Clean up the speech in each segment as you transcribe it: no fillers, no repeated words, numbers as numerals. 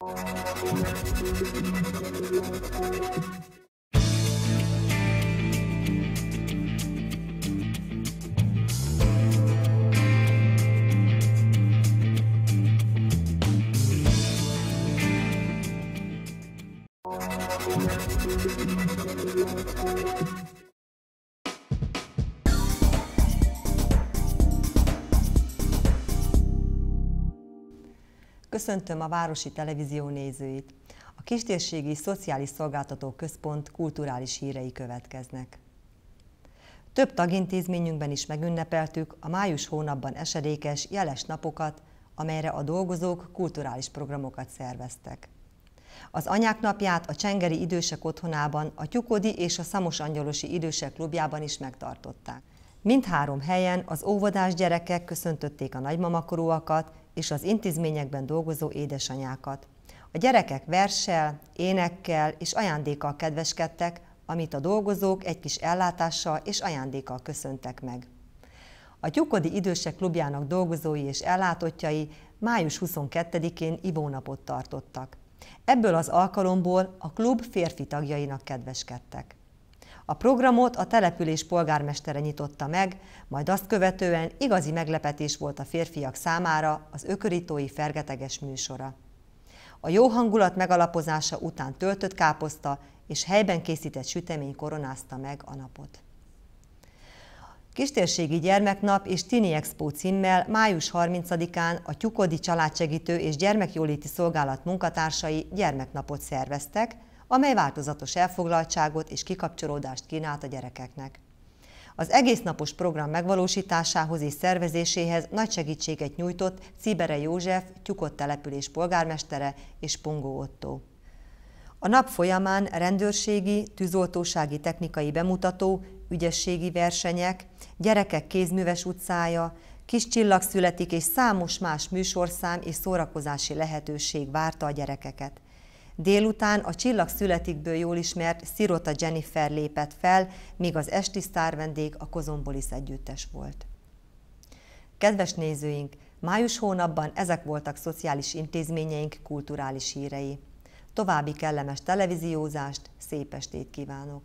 Köszöntöm a Városi Televízió nézőit! A Kistérségi Szociális Szolgáltató Központ kulturális hírei következnek. Több tagintézményünkben is megünnepeltük a május hónapban esedékes, jeles napokat, amelyre a dolgozók kulturális programokat szerveztek. Az Anyák napját a Csengeri Idősek Otthonában, a Tyukodi és a Szamosangyalosi Idősek Klubjában is megtartották. Mindhárom helyen az óvodás gyerekek köszöntötték a nagymamakorúakat és az intézményekben dolgozó édesanyákat. A gyerekek verssel, énekkel és ajándékkal kedveskedtek, amit a dolgozók egy kis ellátással és ajándékkal köszöntek meg. A Tyukodi Idősek Klubjának dolgozói és ellátottjai május 22-én ivónapot tartottak. Ebből az alkalomból a klub férfi tagjainak kedveskedtek. A programot a település polgármestere nyitotta meg, majd azt követően igazi meglepetés volt a férfiak számára az ökörítói fergeteges műsora. A jó hangulat megalapozása után töltött káposzta és helyben készített sütemény koronázta meg a napot. Kistérségi Gyermeknap és Tini Expo címmel május 30-án a Tyukodi Családsegítő és Gyermekjóléti Szolgálat munkatársai gyermeknapot szerveztek, amely változatos elfoglaltságot és kikapcsolódást kínált a gyerekeknek. Az egésznapos program megvalósításához és szervezéséhez nagy segítséget nyújtott Cibere József, Tyukod település polgármestere és Pongó Ottó. A nap folyamán rendőrségi, tűzoltósági technikai bemutató, ügyességi versenyek, gyerekek kézműves utcája, kis csillag születik és számos más műsorszám és szórakozási lehetőség várta a gyerekeket. Délután a Csillag születikből jól ismert Szirota Jennifer lépett fel, míg az esti sztárvendég a Kozombolis együttes volt. Kedves nézőink, május hónapban ezek voltak szociális intézményeink kulturális hírei. További kellemes televíziózást, szép estét kívánok!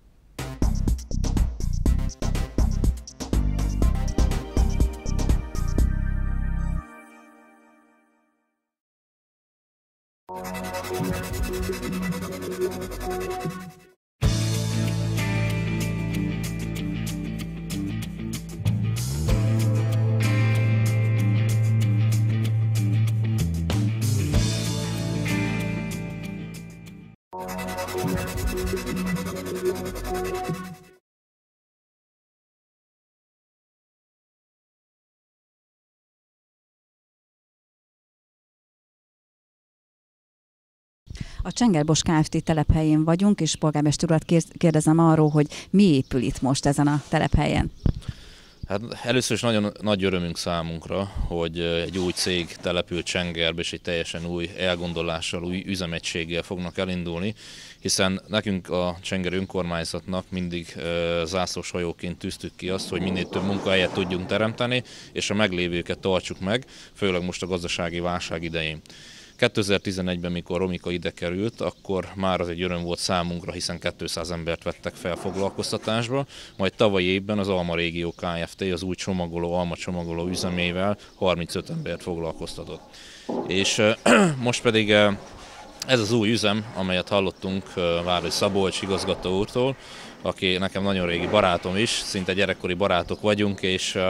A Csengerbos Kft. Telephelyén vagyunk, és polgármester urat kérdezem arról, hogy mi épül itt most ezen a telephelyen. Hát először is nagyon nagy örömünk számunkra, hogy egy új cég települ Csengerbe, és egy teljesen új elgondolással, új üzemegységgel fognak elindulni, hiszen nekünk a Csengeri önkormányzatnak mindig zászlóshajóként tűztük ki azt, hogy minél több munkahelyet tudjunk teremteni, és a meglévőket tartsuk meg, főleg most a gazdasági válság idején. 2011-ben, mikor Romika ide került, akkor már az egy öröm volt számunkra, hiszen 200 embert vettek fel foglalkoztatásba, majd tavalyi évben az Alma Régió Kft. Az új alma csomagoló üzemével 35 embert foglalkoztatott. És most pedig ez az új üzem, amelyet hallottunk Váradi Szabolcs igazgató úrtól, aki nekem nagyon régi barátom is, szinte gyerekkori barátok vagyunk,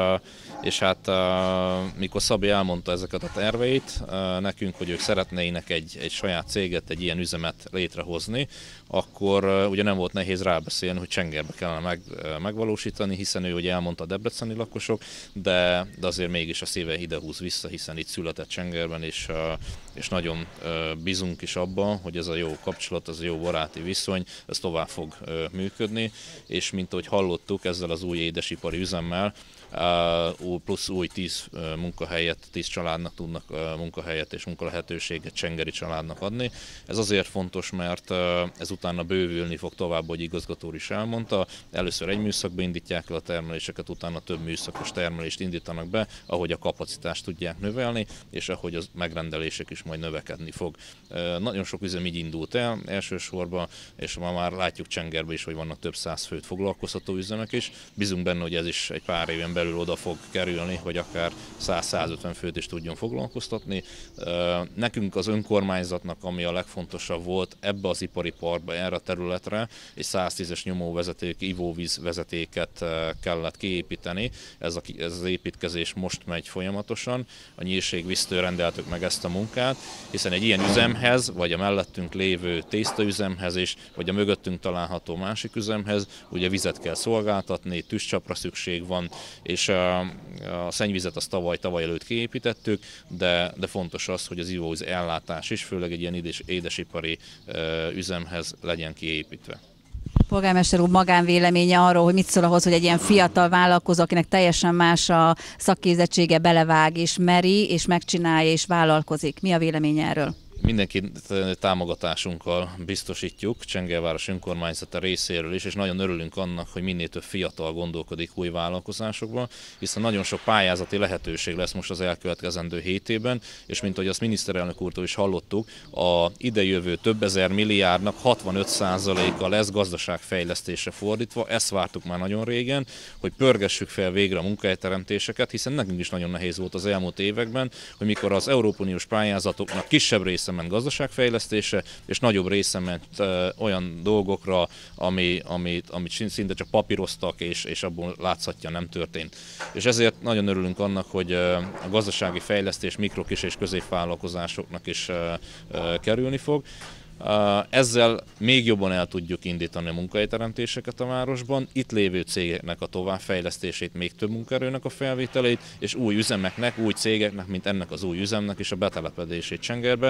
és hát mikor Szabi elmondta ezeket a terveit nekünk, hogy ők szeretnének egy saját céget, egy ilyen üzemet létrehozni, akkor ugye nem volt nehéz rábeszélni, hogy Csengerbe kellene megvalósítani, hiszen ő ugye elmondta a debreceni lakosok, de azért mégis a szíve ide húz vissza, hiszen itt született Csengerben, és nagyon bízunk is abban, hogy ez a jó kapcsolat, ez a jó baráti viszony, ez tovább fog működni, és mint ahogy hallottuk, ezzel az új édesipari üzemmel plusz új 10 munkahelyet, 10 családnak tudnak munkahelyet és munkalehetőséget csengeri családnak adni. Ez azért fontos, mert ez utána bővülni fog tovább, hogy igazgató is elmondta. Először egy műszakba indítják el a termeléseket, utána több műszakos termelést indítanak be, ahogy a kapacitást tudják növelni, és ahogy az megrendelések is majd növekedni fog. Nagyon sok üzem így indult el elsősorban, és ma már látjuk Csengerbe is, hogy vannak több száz főt foglalkoztató üzemek is. Bízunk benne, hogy ez is egy pár éven belül oda fog kerülni, hogy akár 100-150 főt is tudjon foglalkoztatni. Nekünk az önkormányzatnak, ami a legfontosabb volt, ebbe az ipari parkba, erre a területre egy 110-es nyomóvezeték, ivóvíz vezetéket kellett kiépíteni. Ez az építkezés most megy folyamatosan. A Nyírségvíztől rendeltük meg ezt a munkát, hiszen egy ilyen üzemhez, vagy a mellettünk lévő tésztaüzemhez is, vagy a mögöttünk található másik üzemhez, ugye vizet kell szolgáltatni, tűzcsapra szükség van, és a szennyvizet azt tavaly előtt kiépítettük, de fontos az, hogy az ivóvíz ellátás is, főleg egy ilyen édesipari üzemhez legyen kiépítve. Polgármester úr magánvéleménye arról, hogy mit szól ahhoz, hogy egy ilyen fiatal vállalkozó, akinek teljesen más a szakképzettsége, belevág és meri, és megcsinálja és vállalkozik. Mi a véleménye erről? Mindenki támogatásunkkal biztosítjuk Csengerváros önkormányzata részéről is, és nagyon örülünk annak, hogy minél több fiatal gondolkodik új vállalkozásokban, hiszen nagyon sok pályázati lehetőség lesz most az elkövetkezendő 7 évben, és mint ahogy azt miniszterelnök úrtól is hallottuk, a idejövő több ezer milliárdnak 65%-a lesz gazdaságfejlesztésre fordítva. Ezt vártuk már nagyon régen, hogy pörgessük fel végre a munkahelyteremtéseket, hiszen nekünk is nagyon nehéz volt az elmúlt években, hogy mikor az Európai Uniós pályázatoknak kisebb része ment gazdaságfejlesztésre, és nagyobb része ment olyan dolgokra, amit szinte csak papíroztak, és abból látszatja nem történt. És ezért nagyon örülünk annak, hogy a gazdasági fejlesztés mikro, kis és középvállalkozásoknak is kerülni fog. Ezzel még jobban el tudjuk indítani a munkahelyteremtéseket a városban, itt lévő cégeknek a továbbfejlesztését, még több munkaerőnek a felvételét, és új üzemeknek, új cégeknek, mint ennek az új üzemnek is a betelepedését Csengerbe.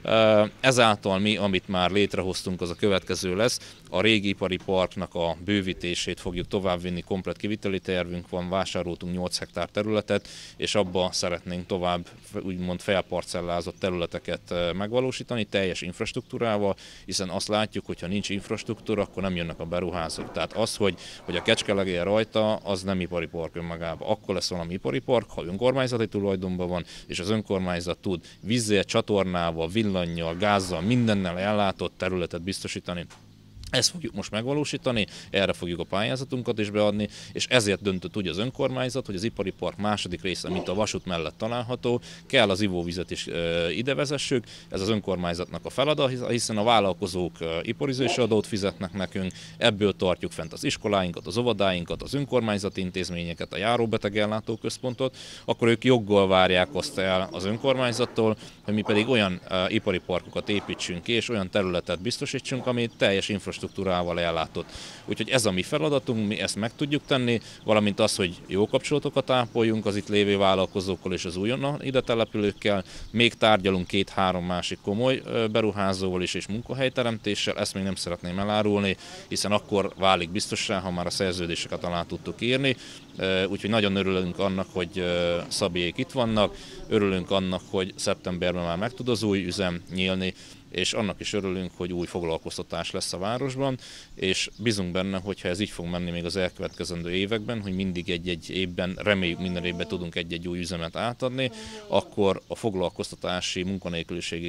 Ezáltal mi, amit már létrehoztunk, az a következő lesz. A régi ipari parknak a bővítését fogjuk továbbvinni, komplett kiviteli tervünk van, vásároltunk 8 hektár területet, és abba szeretnénk tovább úgymond felparcellázott területeket megvalósítani, teljes infrastruktúrával, hiszen azt látjuk, hogy ha nincs infrastruktúra, akkor nem jönnek a beruházók. Tehát az, hogy a kecske legyen rajta, az nem ipari park önmagában. Akkor lesz valami ipari park, ha önkormányzati tulajdonban van, és az önkormányzat tud vízzel, csatornával, villannyal, gázzal, mindennel ellátott területet biztosítani. Ezt fogjuk most megvalósítani, erre fogjuk a pályázatunkat is beadni, és ezért döntött úgy az önkormányzat, hogy az ipari park második része, mint a vasút mellett található, kell az ivóvizet is ide vezessük, ez az önkormányzatnak a feladat, hiszen a vállalkozók iparüzési adót fizetnek nekünk, ebből tartjuk fent az iskoláinkat, az óvodáinkat, az önkormányzati intézményeket, a járóbeteg központot, akkor ők joggal várják azt el az önkormányzattól, hogy mi pedig olyan ipari parkokat építsünk ki, és olyan területet biztosítsunk, ami teljes infrastruktúrával ellátott. Úgyhogy ez a mi feladatunk, mi ezt meg tudjuk tenni, valamint az, hogy jó kapcsolatokat ápoljunk az itt lévő vállalkozókkal és az újonnan ide települőkkel. Még tárgyalunk 2-3 másik komoly beruházóval is és munkahelyteremtéssel, ezt még nem szeretném elárulni, hiszen akkor válik biztossá, ha már a szerződéseket alá tudtuk írni. Úgyhogy nagyon örülünk annak, hogy Szabiék itt vannak, örülünk annak, hogy szeptemberben már meg tud az új üzem nyílni, és annak is örülünk, hogy új foglalkoztatás lesz a városban, és bízunk benne, hogyha ez így fog menni még az elkövetkezendő években, hogy mindig egy-egy évben, reméljük minden évben tudunk egy-egy új üzemet átadni, akkor a foglalkoztatási munkanélküliségi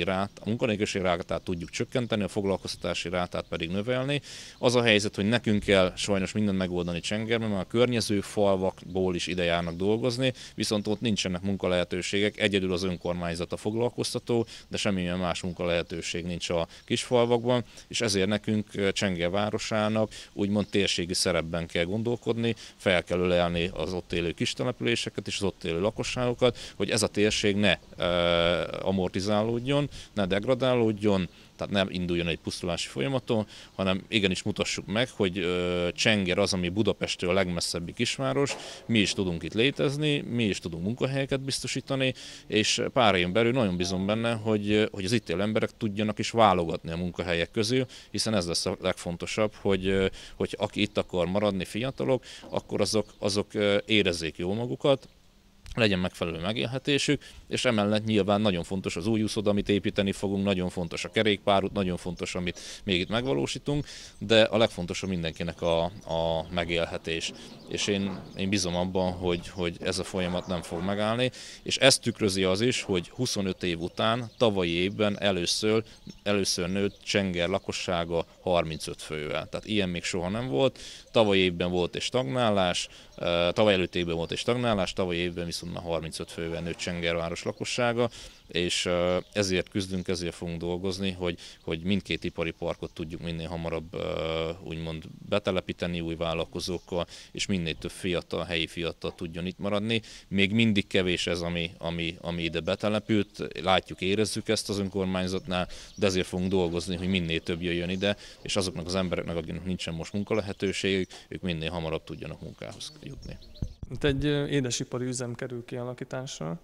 rátát tudjuk csökkenteni, a foglalkoztatási rátát pedig növelni. Az a helyzet, hogy nekünk kell sajnos mindent megoldani Csengerben, mert a környező falvakból is ide járnak dolgozni, viszont ott nincsenek munkalehetőségek, egyedül az önkormányzat a foglalkoztató, de semmilyen más munkalehetőség nincs a kisfalvakban, és ezért nekünk Csenger városának úgymond térségi szerepben kell gondolkodni, fel kell ölelni az ott élő kistelepüléseket és az ott élő lakosságokat, hogy ez a térség ne amortizálódjon, ne degradálódjon, tehát nem induljon egy pusztulási folyamaton, hanem igenis mutassuk meg, hogy Csenger az, ami Budapesttől a legmesszebbi kisváros, mi is tudunk itt létezni, mi is tudunk munkahelyeket biztosítani, és pár éven belül nagyon bízom benne, hogy az itt élő emberek tudjanak is válogatni a munkahelyek közül, hiszen ez lesz a legfontosabb, hogy aki itt akar maradni, fiatalok, akkor azok érezzék jól magukat, legyen megfelelő megélhetésük, és emellett nyilván nagyon fontos az új úszoda, amit építeni fogunk, nagyon fontos a kerékpárút, nagyon fontos, amit még itt megvalósítunk, de a legfontosabb mindenkinek a megélhetés. És én bízom abban, hogy ez a folyamat nem fog megállni, és ezt tükrözi az is, hogy 25 év után, tavalyi évben először nőtt Csenger lakossága 35 fővel. Tehát ilyen még soha nem volt. Tavalyi évben volt egy stagnálás, tavaly előtt évben volt egy stagnálás, tavalyi évben viszont már 35 fővel nőtt Csengerváros lakossága, és ezért küzdünk, ezért fogunk dolgozni, hogy mindkét ipari parkot tudjuk minél hamarabb úgymond betelepíteni új vállalkozókkal, és minél több helyi fiatal tudjon itt maradni. Még mindig kevés ez, ami ide betelepült, látjuk, érezzük ezt az önkormányzatnál, de ezért fogunk dolgozni, hogy minél több jöjjön ide, és azoknak az embereknek, akiknek nincsen most munkalehetőségük, ők minél hamarabb tudjanak munkához jutni. Itt egy édesipari üzem kerül kialakításra.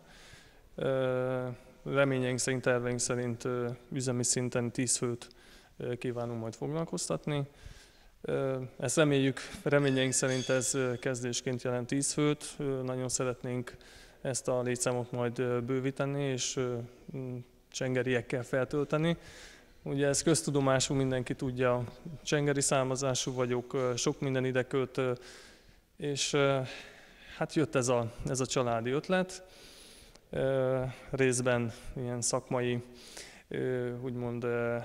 Reményeink szerint, terveink szerint üzemi szinten 10 főt kívánunk majd foglalkoztatni. Ezt reményeink szerint ez kezdésként jelent 10 főt. Nagyon szeretnénk ezt a létszámot majd bővíteni és csengeriekkel feltölteni. Ugye ez köztudomású, mindenki tudja, csengeri származású vagyok, sok minden ide költ, és hát jött ez a családi ötlet. Részben ilyen szakmai, úgymond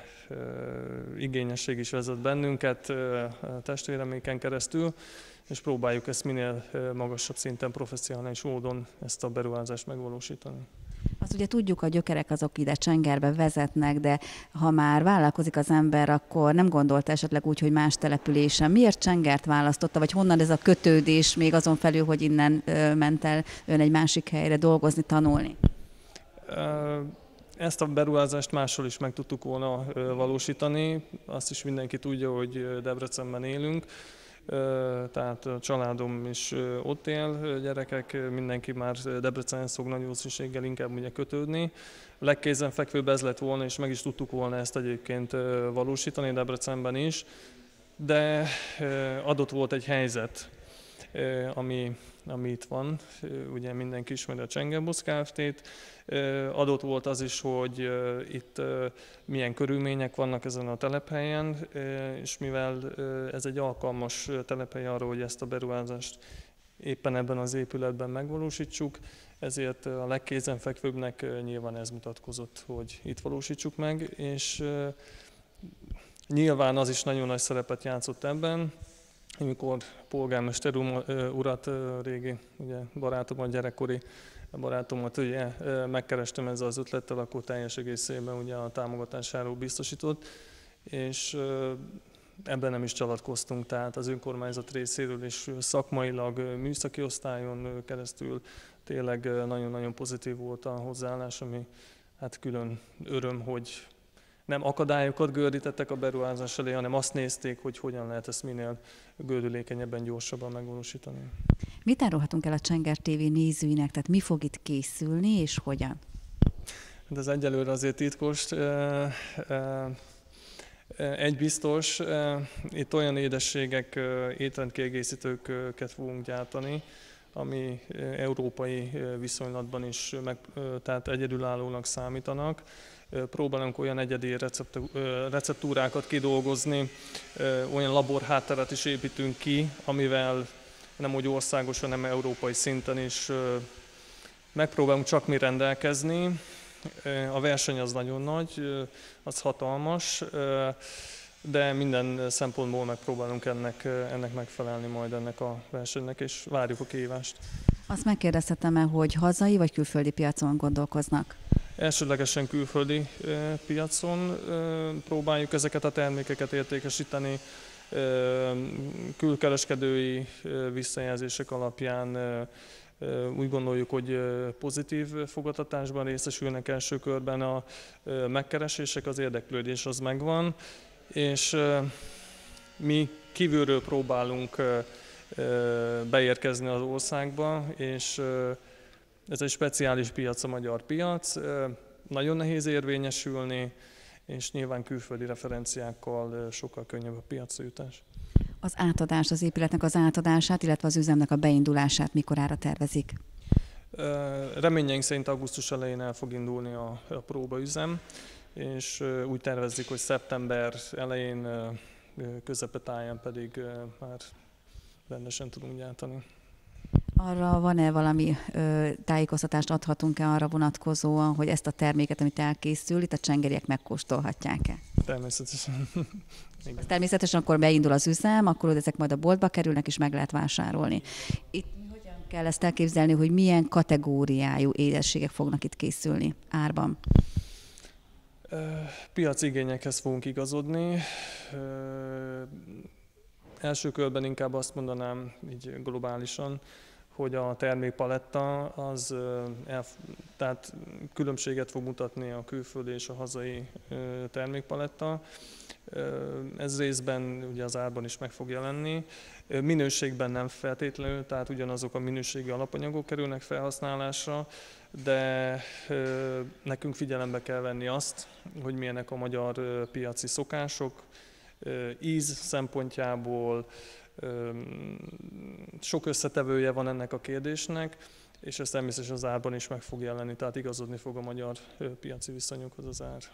igényesség is vezet bennünket testvéreméken keresztül, és próbáljuk ezt minél magasabb szinten, professzionális módon ezt a beruházást megvalósítani. Azt ugye tudjuk, a gyökerek azok ide Csengerbe vezetnek, de ha már vállalkozik az ember, akkor nem gondolta esetleg úgy, hogy más településen. Miért Csengert választotta, vagy honnan ez a kötődés, még azon felül, hogy innen ment el ön egy másik helyre dolgozni, tanulni? Ezt a beruházást máshol is meg tudtuk volna valósítani. Azt is mindenki tudja, hogy Debrecenben élünk. Tehát a családom is ott él, gyerekek, mindenki már Debrecenhez fog nagy valószínűséggel inkább ugye kötődni. A legkézenfekvőbb ez lett volna, és meg is tudtuk volna ezt egyébként valósítani Debrecenben is, de adott volt egy helyzet, ami itt van, ugye mindenki ismeri a Csengerbusz Kft-t, adott volt az is, hogy itt milyen körülmények vannak ezen a telephelyen, és mivel ez egy alkalmas telephely arra, hogy ezt a beruházást éppen ebben az épületben megvalósítsuk, ezért a legkézenfekvőbbnek nyilván ez mutatkozott, hogy itt valósítsuk meg, és nyilván az is nagyon nagy szerepet játszott ebben, amikor polgármester urat, régi ugye, barátomat, gyerekkori barátomat ugye, megkerestem ezzel az ötlettel, akkor teljes egészében ugye, a támogatásáról biztosított, és ebben nem is csalatkoztunk, tehát az önkormányzat részéről és szakmailag műszaki osztályon keresztül tényleg nagyon-nagyon pozitív volt a hozzáállás, ami hát külön öröm, hogy nem akadályokat gördítettek a beruházás elé, hanem azt nézték, hogy hogyan lehet ezt minél gördülékenyebben, gyorsabban megvalósítani. Mit árulhatunk el a Csenger TV nézőinek, tehát mi fog itt készülni és hogyan? De ez egyelőre azért titkos. Egy biztos, itt olyan édességek, étrendkiegészítőket fogunk gyártani, ami európai viszonylatban is tehát egyedülállónak számítanak. Próbálunk olyan egyedi receptúrákat kidolgozni, olyan laborhátteret is építünk ki, amivel nem úgy országosan, hanem európai szinten is megpróbálunk csak mi rendelkezni. A verseny az nagyon nagy, az hatalmas, de minden szempontból megpróbálunk ennek megfelelni majd ennek a versenynek, és várjuk a kihívást. Azt megkérdezhetem-e, hogy hazai vagy külföldi piacon gondolkoznak? Elsődlegesen külföldi piacon próbáljuk ezeket a termékeket értékesíteni, külkereskedői visszajelzések alapján Úgy gondoljuk, hogy pozitív fogadtatásban részesülnek első körben a megkeresések, az érdeklődés az megvan, és mi kívülről próbálunk beérkezni az országba, és ez egy speciális piac, a magyar piac. Nagyon nehéz érvényesülni, és nyilván külföldi referenciákkal sokkal könnyebb a piacra jutás. Az átadás, az épületnek az átadását, illetve az üzemnek a beindulását mikorára tervezik? Reményeink szerint augusztus elején el fog indulni a próbaüzem, és úgy tervezzük, hogy szeptember elején, közepetáján pedig már rendesen tudunk gyártani. Arra van-e valami tájékoztatást adhatunk-e arra vonatkozóan, hogy ezt a terméket, amit elkészül, itt a csengeriek megkóstolhatják-e? Természetesen. Természetesen akkor beindul az üzem, akkor ezek majd a boltba kerülnek, és meg lehet vásárolni. Itt hogyan kell ezt elképzelni, hogy milyen kategóriájú édességek fognak itt készülni árban? Piaci igényekhez fogunk igazodni. Első körben inkább azt mondanám, így globálisan, hogy a termékpaletta az tehát különbséget fog mutatni a külföldi és a hazai termékpaletta. Ez részben ugye az árban is meg fog jelenni. Minőségben nem feltétlenül, tehát ugyanazok a minőségi alapanyagok kerülnek felhasználásra, de nekünk figyelembe kell venni azt, hogy milyenek a magyar piaci szokások, íz szempontjából, sok összetevője van ennek a kérdésnek, és ez természetesen az árban is meg fog jelenni, tehát igazodni fog a magyar piaci viszonyokhoz az ár.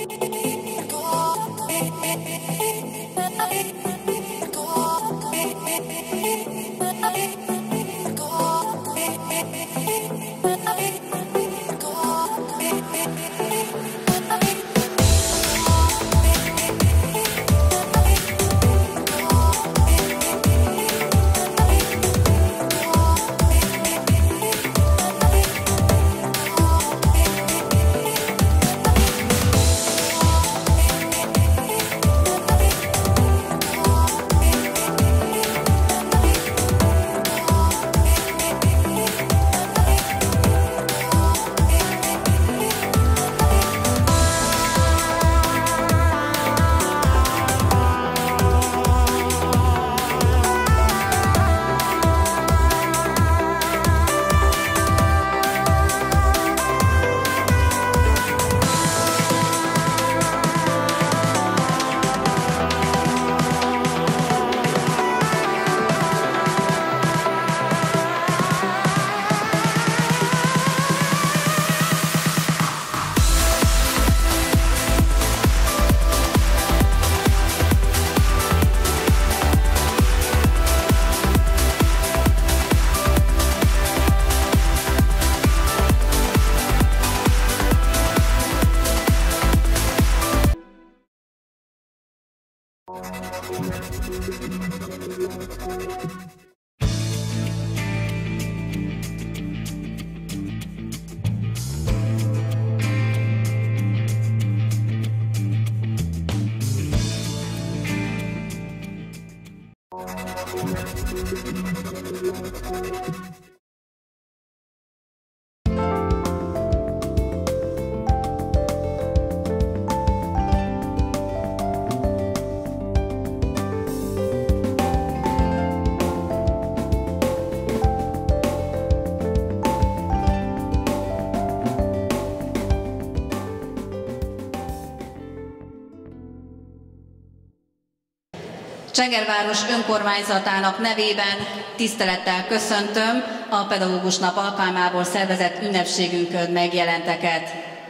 Csengerváros önkormányzatának nevében tisztelettel köszöntöm a Pedagógus Nap alkalmából szervezett ünnepségünkön megjelenteket.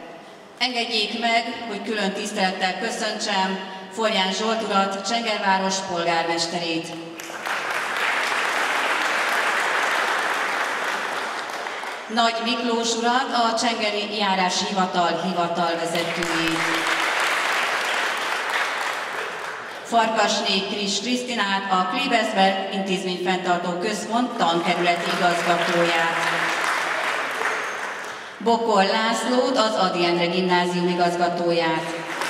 Engedjék meg, hogy külön tisztelettel köszöntsem Forján Zsolt urat, Csengerváros polgármesterét. Nagy Miklós urat, a Csengeri Járási Hivatal hivatalvezetőjét. Farkasné Kris Krisztinát, a Klebesberg Intézményfenntartó Központ tankerületi igazgatóját. Bokor Lászlót, az Ady Endre Gimnázium igazgatóját.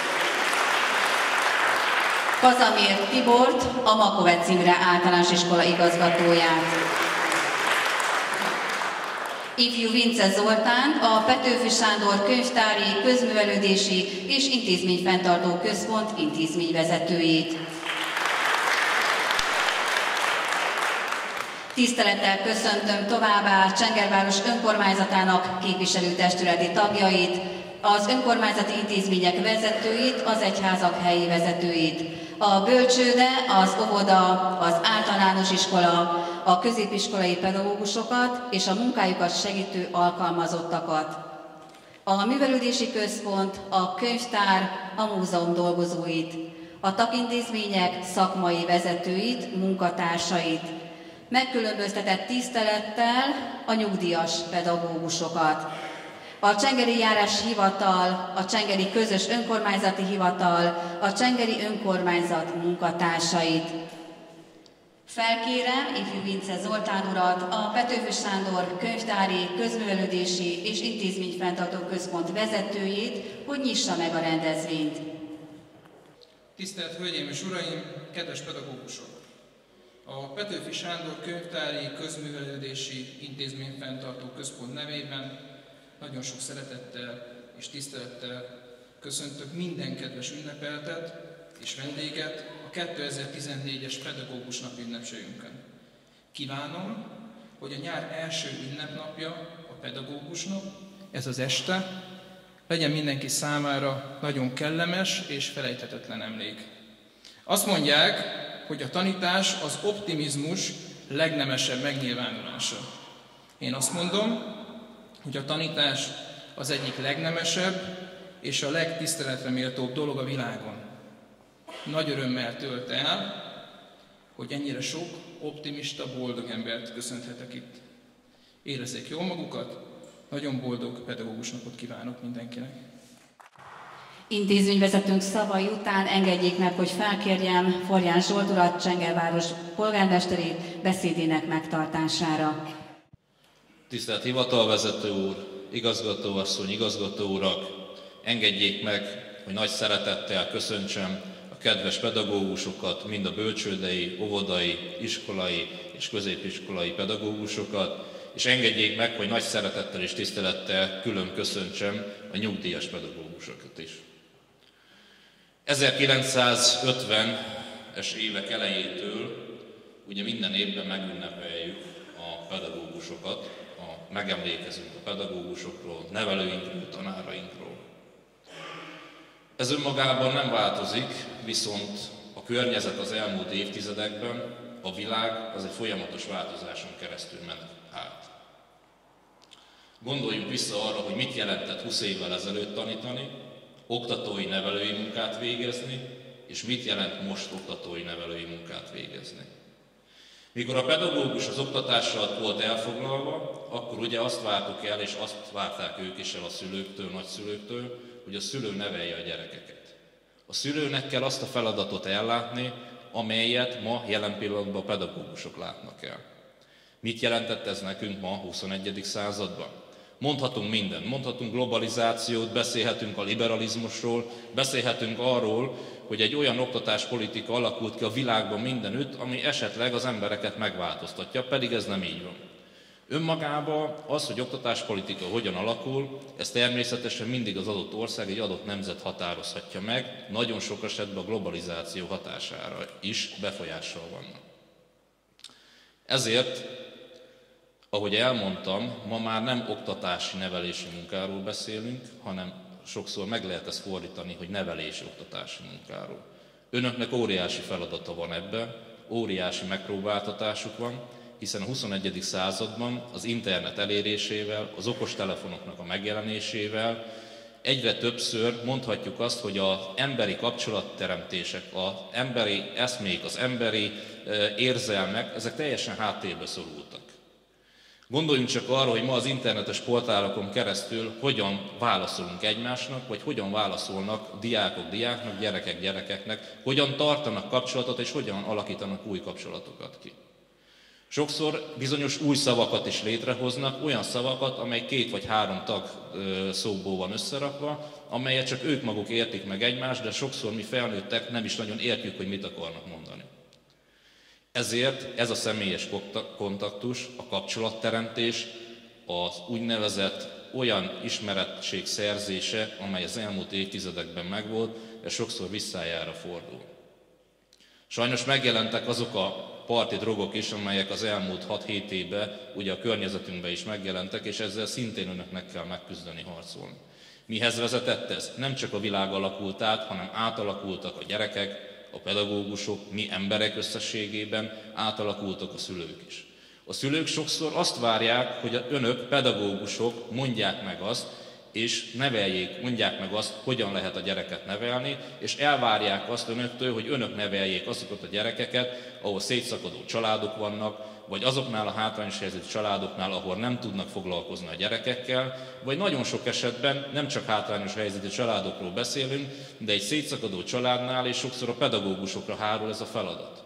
Kazamér Tibort, a Makovec Imre Általános Iskola igazgatóját. Ifjú Vince Zoltánt, a Petőfi Sándor Könyvtári, Közművelődési és Intézményfenntartó Központ intézményvezetőjét. Tisztelettel köszöntöm továbbá Csengerváros önkormányzatának képviselőtestületi tagjait, az önkormányzati intézmények vezetőit, az egyházak helyi vezetőit, a bölcsőde, az óvoda, az általános iskola, a középiskolai pedagógusokat és a munkájukat segítő alkalmazottakat, a művelődési központ, a könyvtár, a múzeum dolgozóit, a tagintézmények szakmai vezetőit, munkatársait, megkülönböztetett tisztelettel a nyugdíjas pedagógusokat, a Csengeri Járási Hivatal, a Csengeri Közös Önkormányzati Hivatal, a Csengeri Önkormányzat munkatársait. Felkérem Ifjú Vince Zoltán urat, a Petőfi Sándor Könyvtári, Közművelődési és Intézményfenntartó Központ vezetőjét, hogy nyissa meg a rendezvényt. Tisztelt Hölgyeim és Uraim, kedves pedagógusok! A Petőfi Sándor Könyvtári, Közművelődési Intézményfenntartó Központ nevében nagyon sok szeretettel és tisztelettel köszöntök minden kedves ünnepeltet és vendéget a 2014-es Pedagógus Nap ünnepségünkön. Kívánom, hogy a nyár első ünnepnapja, a Pedagógus Nap, ez az este, legyen mindenki számára nagyon kellemes és felejthetetlen emlék. Azt mondják, hogy a tanítás az optimizmus legnemesebb megnyilvánulása. Én azt mondom, hogy a tanítás az egyik legnemesebb és a legtiszteletre méltóbb dolog a világon. Nagy örömmel tölt el, hogy ennyire sok optimista, boldog embert köszönhetek itt. Érezzék jól magukat, nagyon boldog pedagógus napot kívánok mindenkinek. Intézményvezetőnk szavai után engedjék meg, hogy felkérjem Forján Zsolt urat, Csengerváros polgármesterét beszédének megtartására. Tisztelt hivatalvezető úr, igazgatóasszony, igazgató urak, engedjék meg, hogy nagy szeretettel köszöntsem a kedves pedagógusokat, mind a bölcsődei, óvodai, iskolai és középiskolai pedagógusokat, és engedjék meg, hogy nagy szeretettel és tisztelettel külön köszöntsem a nyugdíjas pedagógusokat is. 1950-es évek elejétől ugye minden évben megünnepeljük a pedagógusokat, megemlékezünk a pedagógusokról, nevelőinkről, tanárainkról. Ez önmagában nem változik, viszont a környezet az elmúlt évtizedekben, a világ az egy folyamatos változáson keresztül ment át. Gondoljunk vissza arra, hogy mit jelentett 20 évvel ezelőtt tanítani, oktatói, nevelői munkát végezni, és mit jelent most oktatói, nevelői munkát végezni. Mikor a pedagógus az oktatással volt elfoglalva, akkor ugye azt vártuk el, és azt várták ők is el a szülőktől, nagyszülőktől, hogy a szülő nevelje a gyerekeket. A szülőnek kell azt a feladatot ellátni, amelyet ma jelen pillanatban a pedagógusok látnak el. Mit jelentett ez nekünk ma a 21. században? Mondhatunk mindent, mondhatunk globalizációt, beszélhetünk a liberalizmusról, beszélhetünk arról, hogy egy olyan oktatáspolitika alakult ki a világban mindenütt, ami esetleg az embereket megváltoztatja, pedig ez nem így van. Önmagában az, hogy oktatáspolitika hogyan alakul, ez természetesen mindig az adott ország, egy adott nemzet határozhatja meg, nagyon sok esetben a globalizáció hatására is befolyással vannak. Ezért, ahogy elmondtam, ma már nem oktatási, nevelési munkáról beszélünk, hanem sokszor meg lehet ezt fordítani, hogy nevelési, oktatási munkáról. Önöknek óriási feladata van ebben, óriási megpróbáltatásuk van, hiszen a 21. században az internet elérésével, az okostelefonoknak a megjelenésével egyre többször mondhatjuk azt, hogy az emberi kapcsolatteremtések, az emberi eszmék, az emberi érzelmek, ezek teljesen háttérbe szorultak. Gondoljunk csak arra, hogy ma az internetes portálokon keresztül hogyan válaszolunk egymásnak, vagy hogyan válaszolnak diákok diáknak, gyerekek gyerekeknek, hogyan tartanak kapcsolatot, és hogyan alakítanak új kapcsolatokat ki. Sokszor bizonyos új szavakat is létrehoznak, olyan szavakat, amely 2 vagy 3 tag szóból van összerakva, amelyet csak ők maguk értik meg egymást, de sokszor mi felnőttek nem is nagyon értjük, hogy mit akarnak mondani. Ezért ez a személyes kontaktus, a kapcsolatteremtés, az úgynevezett olyan ismerettség szerzése, amely az elmúlt évtizedekben megvolt, ez sokszor visszájára fordul. Sajnos megjelentek azok a parti drogok is, amelyek az elmúlt 6-7 évben ugye a környezetünkben is megjelentek, és ezzel szintén önöknek kell megküzdeni, harcolni. Mihez vezetett ez? Nem csak a világ alakult át, hanem átalakultak a gyerekek, a pedagógusok, mi emberek összességében, átalakultak a szülők is. A szülők sokszor azt várják, hogy önök, pedagógusok mondják meg azt, és neveljék, mondják meg azt, hogyan lehet a gyereket nevelni, és elvárják azt önöktől, hogy önök neveljék azokat a gyerekeket, ahol szétszakadó családok vannak, vagy azoknál a hátrányos helyzetű családoknál, ahol nem tudnak foglalkozni a gyerekekkel, vagy nagyon sok esetben nem csak hátrányos helyzetű családokról beszélünk, de egy szétszakadó családnál és sokszor a pedagógusokra hárul ez a feladat.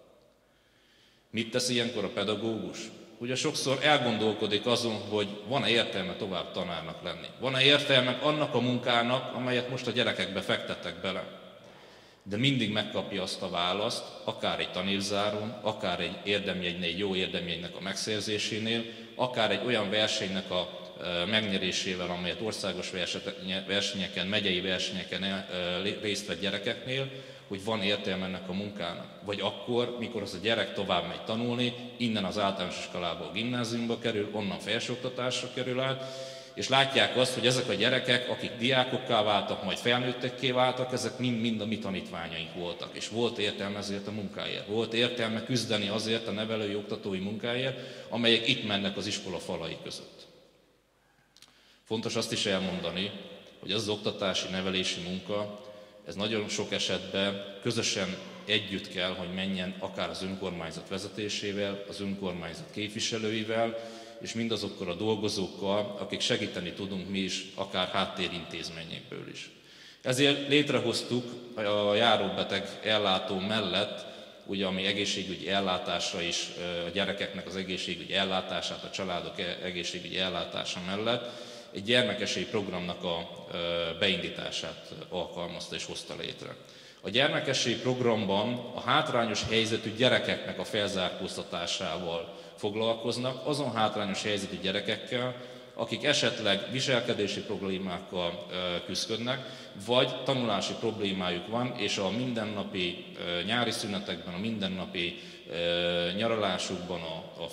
Mit tesz ilyenkor a pedagógus? Ugye sokszor elgondolkodik azon, hogy van-e értelme tovább tanárnak lenni. Van-e értelme annak a munkának, amelyet most a gyerekekbe fektettek bele. De mindig megkapja azt a választ, akár egy tanévzáron, akár egy érdemjegynél, egy jó érdemjegynek a megszerzésénél, akár egy olyan versenynek a megnyerésével, amelyet országos versenyeken, megyei versenyeken részt vett gyerekeknél, hogy van értelme ennek a munkának. Vagy akkor, mikor az a gyerek tovább megy tanulni, innen az általános iskolából a gimnáziumba kerül, onnan felsőoktatásra kerül át, és látják azt, hogy ezek a gyerekek, akik diákokká váltak, majd felnőttekké váltak, ezek mind a mi tanítványaink voltak. És volt értelme ezért a munkáért. Volt értelme küzdeni azért a nevelői, oktatói munkáért, amelyek itt mennek az iskola falai között. Fontos azt is elmondani, hogy az oktatási, nevelési munka, ez nagyon sok esetben közösen együtt kell, hogy menjen akár az önkormányzat vezetésével, az önkormányzat képviselőivel, és mindazokkal a dolgozókkal, akik segíteni tudunk mi is, akár háttérintézményekből is. Ezért létrehoztuk a járóbeteg ellátó mellett, ugye, ami egészségügyi ellátásra is, a gyerekeknek az egészségügyi ellátását, a családok egészségügyi ellátása mellett egy gyermekesély programnak a beindítását alkalmazta és hozta létre. A gyermekesély programban a hátrányos helyzetű gyerekeknek a felzárkóztatásával foglalkoznak, azon hátrányos helyzetű gyerekekkel, akik esetleg viselkedési problémákkal küzdködnek, vagy tanulási problémájuk van, és a mindennapi nyári szünetekben, a mindennapi nyaralásukban, a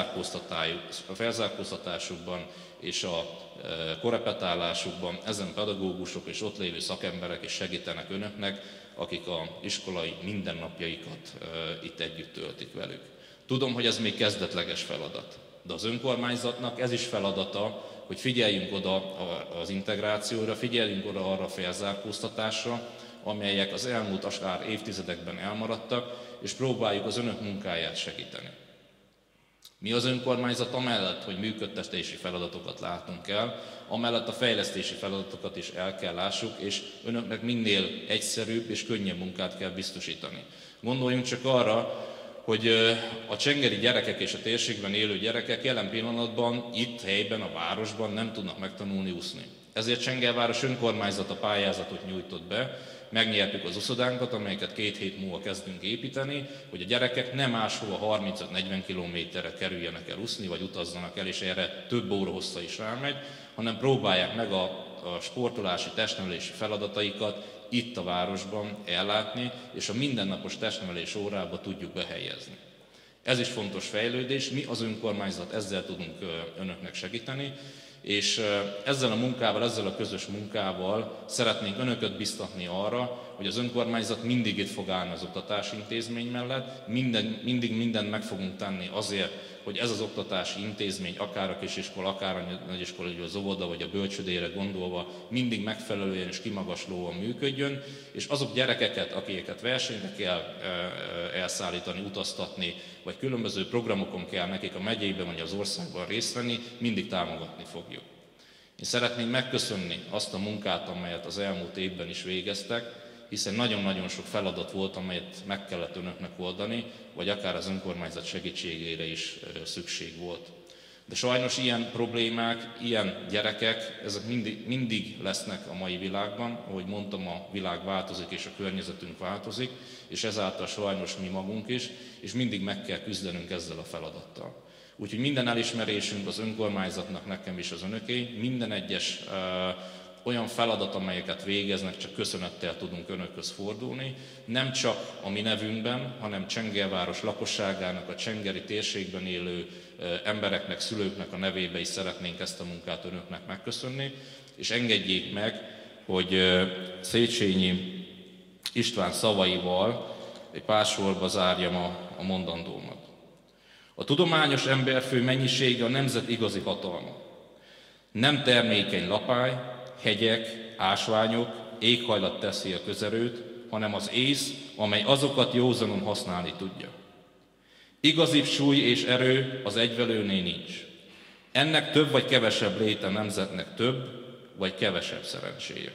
felzárkóztatásukban és a korepetálásukban ezen pedagógusok és ott lévő szakemberek is segítenek önöknek, akik az iskolai mindennapjaikat itt együtt töltik velük. Tudom, hogy ez még kezdetleges feladat, de az önkormányzatnak ez is feladata, hogy figyeljünk oda az integrációra, figyeljünk oda arra a felzárkóztatásra, amelyek az elmúlt akár évtizedekben elmaradtak, és próbáljuk az önök munkáját segíteni. Mi az önkormányzat amellett, hogy működtetési feladatokat látunk el, amellett a fejlesztési feladatokat is el kell lássuk, és önöknek minél egyszerűbb és könnyebb munkát kell biztosítani. Gondoljunk csak arra, hogy a csengeri gyerekek és a térségben élő gyerekek jelen pillanatban itt helyben, a városban nem tudnak megtanulni úszni. Ezért Csengerváros önkormányzata pályázatot nyújtott be, megnyertük az uszodánkat, amelyeket 2 hét múlva kezdünk építeni, hogy a gyerekek nem máshova 35-40 kilométerre kerüljenek el úszni, vagy utazzanak el, és erre több óra hossza is rámegy, hanem próbálják meg a sportolási, testnevelési feladataikat itt a városban ellátni, és a mindennapos testnevelés órába tudjuk behelyezni. Ez is fontos fejlődés, mi az önkormányzat ezzel tudunk önöknek segíteni, és ezzel a munkával, ezzel a közös munkával szeretnénk önöket biztatni arra, hogy az önkormányzat mindig itt fog állni az oktatási intézmény mellett, mindig mindent meg fogunk tenni azért, hogy ez az oktatási intézmény, akár a kisiskola, akár a nagyiskola, az óvoda vagy a bölcsődére gondolva mindig megfelelően és kimagaslóan működjön, és azok gyerekeket, akiket versenyre kell elszállítani, utaztatni, vagy különböző programokon kell nekik a megyében vagy az országban részt venni, mindig támogatni fogjuk. Én szeretném megköszönni azt a munkát, amelyet az elmúlt évben is végeztek, hiszen nagyon-nagyon sok feladat volt, amelyet meg kellett önöknek oldani, vagy akár az önkormányzat segítségére is szükség volt. De sajnos ilyen problémák, ilyen gyerekek, ezek mindig lesznek a mai világban. Ahogy mondtam, a világ változik és a környezetünk változik, és ezáltal sajnos mi magunk is, és mindig meg kell küzdenünk ezzel a feladattal. Úgyhogy minden elismerésünk az önkormányzatnak, nekem is az önöké, minden egyes olyan feladat, amelyeket végeznek, csak köszönettel tudunk önökhöz fordulni. Nem csak a mi nevünkben, hanem Csengerváros lakosságának, a csengeri térségben élő embereknek, szülőknek a nevébe is szeretnénk ezt a munkát önöknek megköszönni. És engedjék meg, hogy Széchenyi István szavaival egy pár sorba zárjam a mondandómat. A tudományos emberfő mennyisége a nemzet igazi hatalma. Nem termékeny lapály, hegyek, ásványok, éghajlat teszi a közerőt, hanem az ész, amely azokat józanon használni tudja. Igazibb súly és erő az egyvelőnél nincs. Ennek több vagy kevesebb léte nemzetnek több vagy kevesebb szerencséje.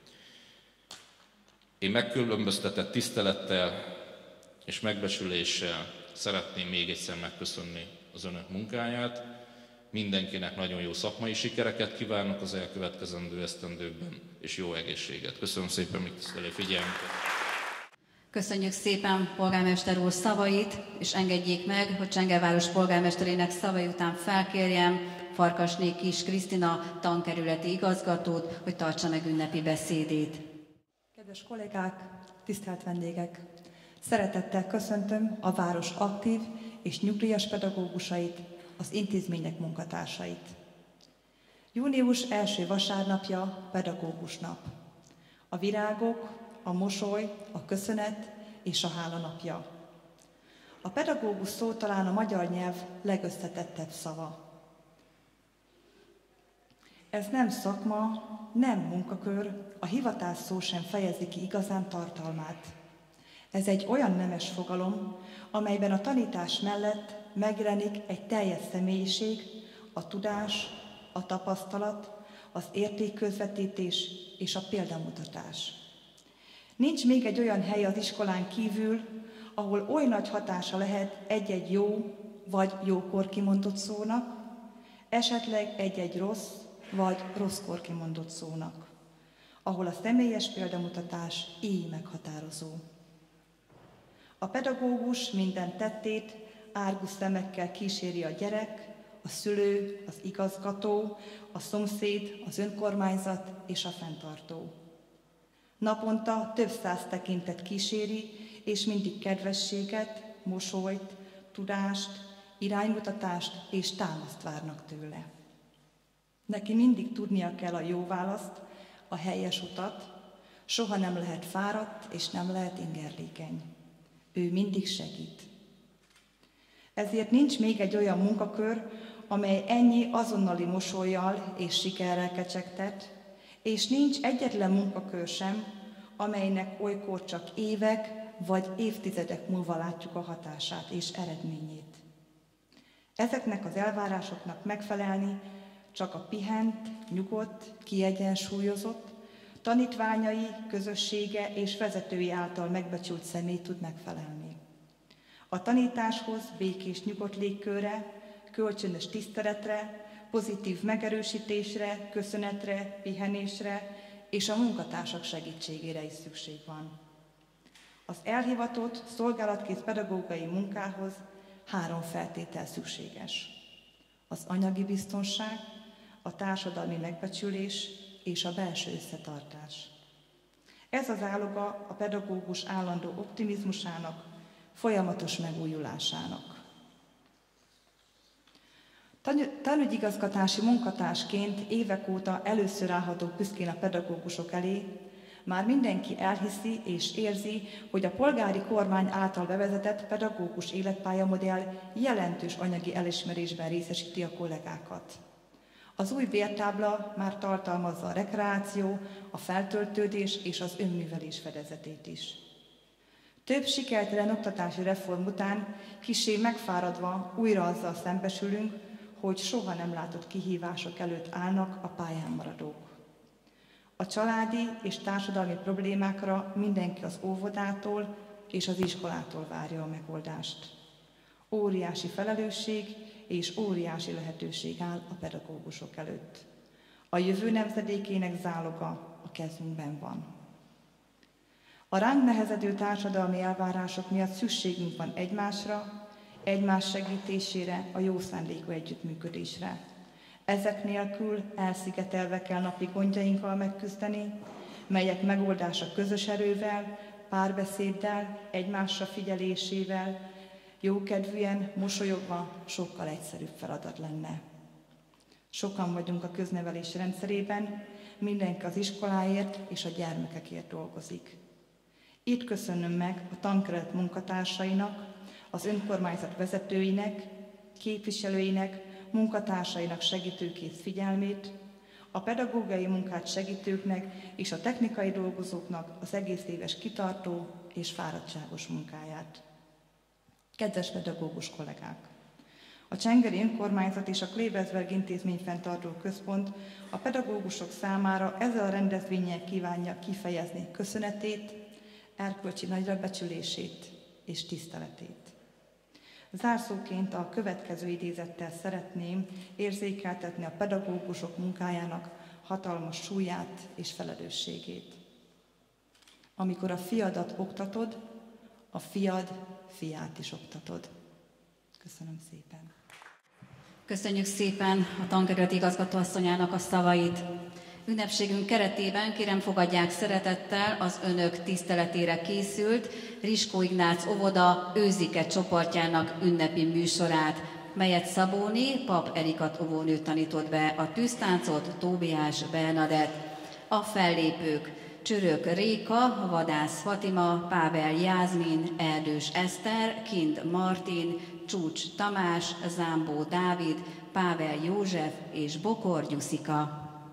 Én megkülönböztetett tisztelettel és megbecsüléssel szeretném még egyszer megköszönni az önök munkáját. Mindenkinek nagyon jó szakmai sikereket kívánok az elkövetkezendő esztendőkben, és jó egészséget. Köszönöm szépen megtisztelő figyelmüket! Köszönjük szépen polgármester úr szavait, és engedjék meg, hogy Csengerváros polgármesterének szavai után felkérjem Farkasné Kis Krisztina tankerületi igazgatót, hogy tartsa meg ünnepi beszédét. Kedves kollégák, tisztelt vendégek! Szeretettel köszöntöm a város aktív és nyugdíjas pedagógusait, az intézmények munkatársait. Június első vasárnapja pedagógus nap. A virágok, a mosoly, a köszönet és a hála napja. A pedagógus szó talán a magyar nyelv legösszetettebb szava. Ez nem szakma, nem munkakör, a hivatás szó sem fejezi ki igazán tartalmát. Ez egy olyan nemes fogalom, amelyben a tanítás mellett megjelenik egy teljes személyiség, a tudás, a tapasztalat, az értékközvetítés és a példamutatás. Nincs még egy olyan hely az iskolán kívül, ahol oly nagy hatása lehet egy-egy jó vagy jókor kimondott szónak, esetleg egy-egy rossz vagy rosszkor kimondott szónak, ahol a személyes példamutatás így meghatározó. A pedagógus minden tettét árgus szemekkel kíséri a gyerek, a szülő, az igazgató, a szomszéd, az önkormányzat és a fenntartó. Naponta több száz tekintet kíséri, és mindig kedvességet, mosolyt, tudást, iránymutatást és támaszt várnak tőle. Neki mindig tudnia kell a jó választ, a helyes utat, soha nem lehet fáradt és nem lehet ingerlékeny. Ő mindig segít. Ezért nincs még egy olyan munkakör, amely ennyi azonnali mosollyal és sikerrel kecsegtet, és nincs egyetlen munkakör sem, amelynek olykor csak évek vagy évtizedek múlva látjuk a hatását és eredményét. Ezeknek az elvárásoknak megfelelni csak a pihent, nyugodt, kiegyensúlyozott, tanítványai, közössége és vezetői által megbecsült személy tud megfelelni. A tanításhoz békés, nyugodt légkörre, kölcsönös tiszteletre, pozitív megerősítésre, köszönetre, pihenésre és a munkatársak segítségére is szükség van. Az elhivatott, szolgálatkész pedagógiai munkához 3 feltétel szükséges. Az anyagi biztonság, a társadalmi megbecsülés és a belső összetartás. Ez az áloga a pedagógus állandó optimizmusának, folyamatos megújulásának. Tanügyigazgatási munkatársként évek óta először állhatok büszkén a pedagógusok elé, már mindenki elhiszi és érzi, hogy a polgári kormány által bevezetett pedagógus életpályamodell jelentős anyagi elismerésben részesíti a kollégákat. Az új bértábla már tartalmazza a rekreáció, a feltöltődés és az önművelés fedezetét is. Több sikertelen oktatási reform után kissé megfáradva újra azzal szembesülünk, hogy soha nem látott kihívások előtt állnak a pályán maradók. A családi és társadalmi problémákra mindenki az óvodától és az iskolától várja a megoldást. Óriási felelősség és óriási lehetőség áll a pedagógusok előtt. A jövő nemzedékének záloga a kezünkben van. A ránk nehezedő társadalmi elvárások miatt szükségünk van egymásra, egymás segítésére, a jó szándékú együttműködésre. Ezek nélkül elszigetelve kell napi gondjainkkal megküzdeni, melyek megoldása közös erővel, párbeszéddel, egymásra figyelésével, jókedvűen, mosolyogva sokkal egyszerűbb feladat lenne. Sokan vagyunk a köznevelés rendszerében, mindenki az iskoláért és a gyermekekért dolgozik. Itt köszönöm meg a tankeret munkatársainak, az önkormányzat vezetőinek, képviselőinek, munkatársainak segítőkész figyelmét, a pedagógiai munkát segítőknek és a technikai dolgozóknak az egész éves kitartó és fáradtságos munkáját. Kedves pedagógus kollégák! A Csengeri Önkormányzat és a Klebersberg Intézményfenntartó Központ a pedagógusok számára ezzel a rendezvénnyel kívánja kifejezni köszönetét, erkölcsi nagyrabecsülését és tiszteletét. Zárszóként a következő idézettel szeretném érzékeltetni a pedagógusok munkájának hatalmas súlyát és felelősségét. Amikor a fiadat oktatod, a fiad fiát is oktatod. Köszönöm szépen. Köszönjük szépen a tankerület igazgatóasszonyának a szavait. Ünnepségünk keretében kérem fogadják szeretettel az önök tiszteletére készült Riskó Ignác óvoda Őzike csoportjának ünnepi műsorát, melyet Szabóni Pap Erikat óvónő tanított be, a tűztáncot Tóbiás Bernadett. A fellépők: Csörök Réka, Vadász Fatima, Pável Jászmin, Erdős Eszter, Kind Martin, Csúcs Tamás, Zámbó Dávid, Pável József és Bokor Gyuszika.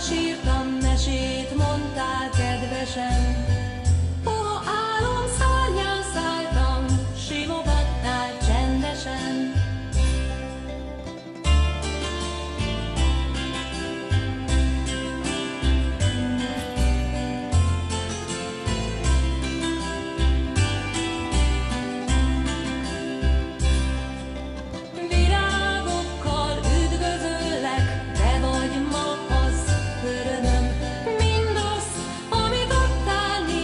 sírtam, mesét mondtál kedvesen. Puha álom szárnyán szálltam, simogattál csendesen. Virágokkal üdvözöllek, te vagy ma az örömöm. Mindazt, amit adtál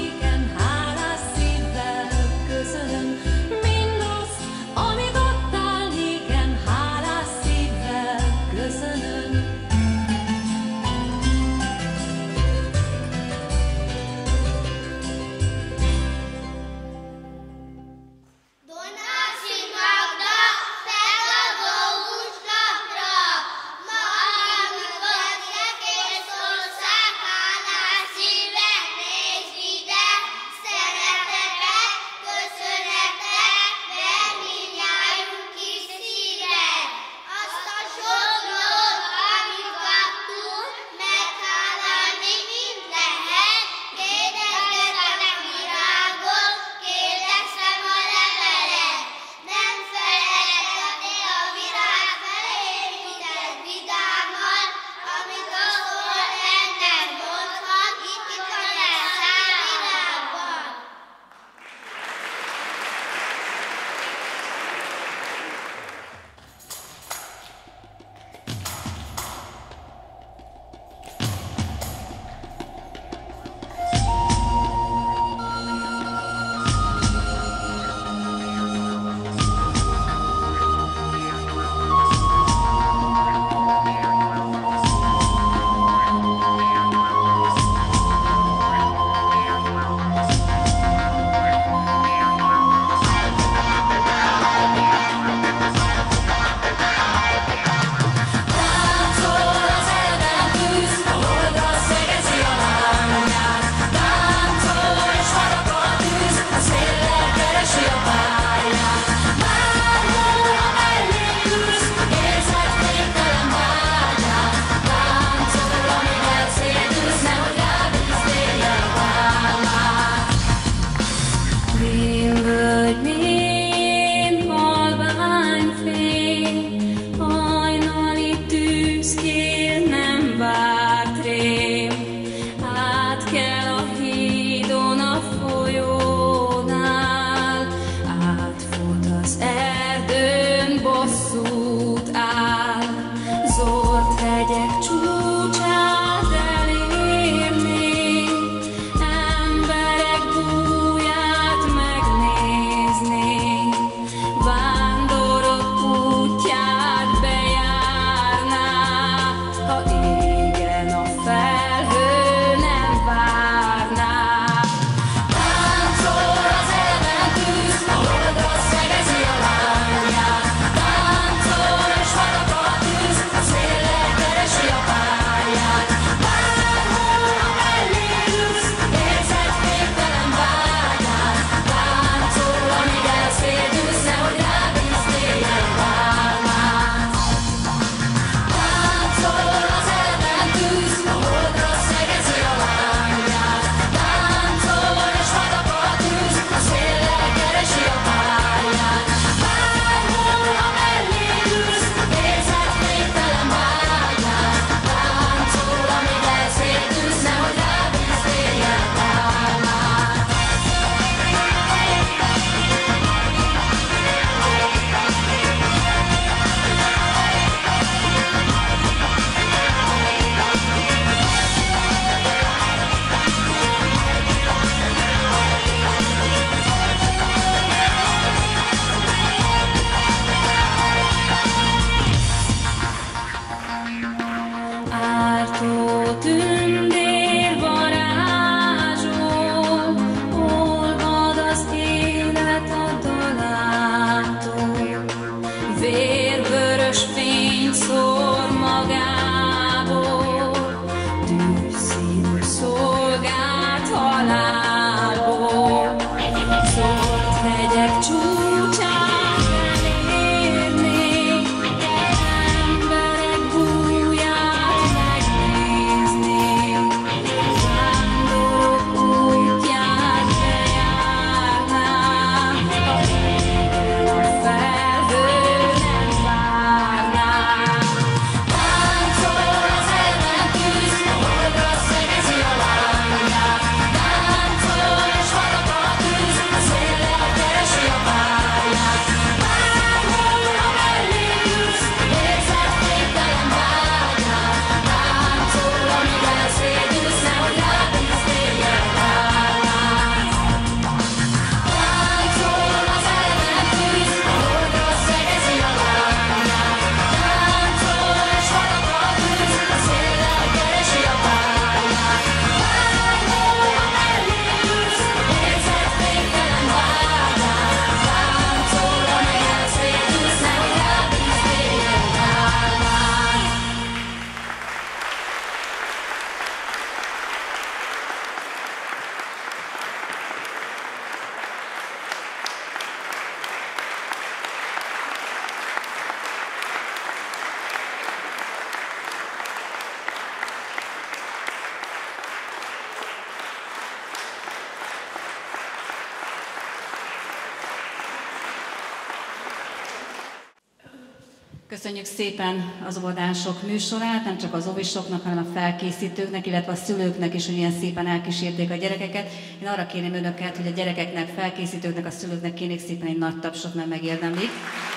Köszönjük szépen az óvodások műsorát, nem csak az óvisoknak, hanem a felkészítőknek, illetve a szülőknek is, hogy ilyen szépen elkísérték a gyerekeket. Én arra kérném önöket, hogy a gyerekeknek, felkészítőknek, a szülőknek kérnék szépen egy nagy tapsot, mert megérdemlik.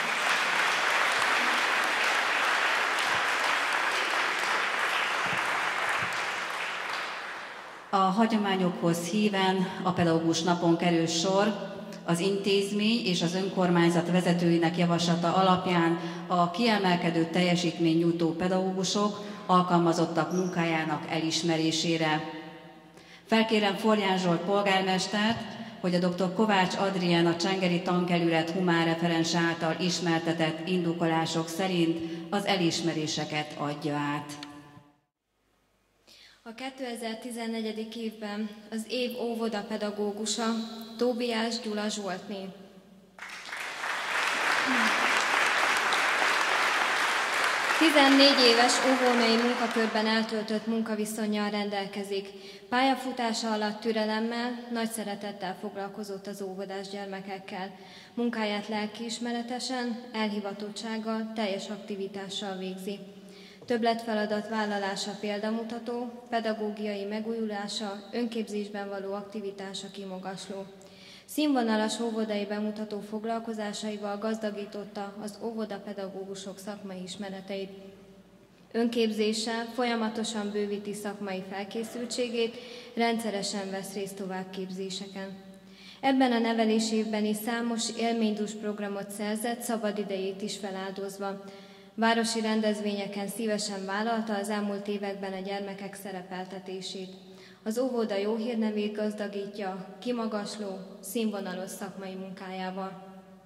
A hagyományokhoz híven a pedagógus napon kerül sor. Az intézmény és az önkormányzat vezetőinek javaslata alapján a kiemelkedő teljesítménynyújtó pedagógusok, alkalmazottak munkájának elismerésére. Felkérem Forján Zsolt polgármestert, hogy a dr. Kovács Adrien a Csengeri Tankerület humán referens által ismertetett indokolások szerint az elismeréseket adja át. A 2014. évben az év óvodapedagógusa Tóbiás Gyula Zsoltné. Tizennégy éves óvónői munkakörben eltöltött munkaviszonnyal rendelkezik. Pályafutása alatt türelemmel, nagy szeretettel foglalkozott az óvodás gyermekekkel. Munkáját lelkiismeretesen, elhivatottsággal, teljes aktivitással végzi. Többletfeladat vállalása példamutató, pedagógiai megújulása, önképzésben való aktivitása kimagasló. Színvonalas óvodai bemutató foglalkozásaival gazdagította az óvodapedagógusok szakmai ismereteit. Önképzéssel folyamatosan bővíti szakmai felkészültségét, rendszeresen vesz részt továbbképzéseken. Ebben a nevelésévben is számos élménydús programot szerzett, szabadidejét is feláldozva. Városi rendezvényeken szívesen vállalta az elmúlt években a gyermekek szerepeltetését. Az óvoda jó hírnevét gazdagítja kimagasló, színvonalos szakmai munkájával.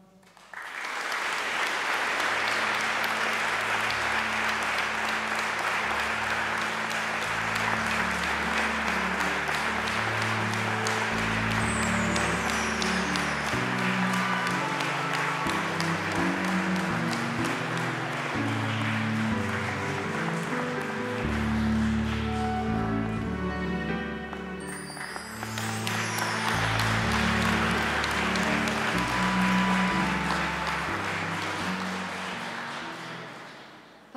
A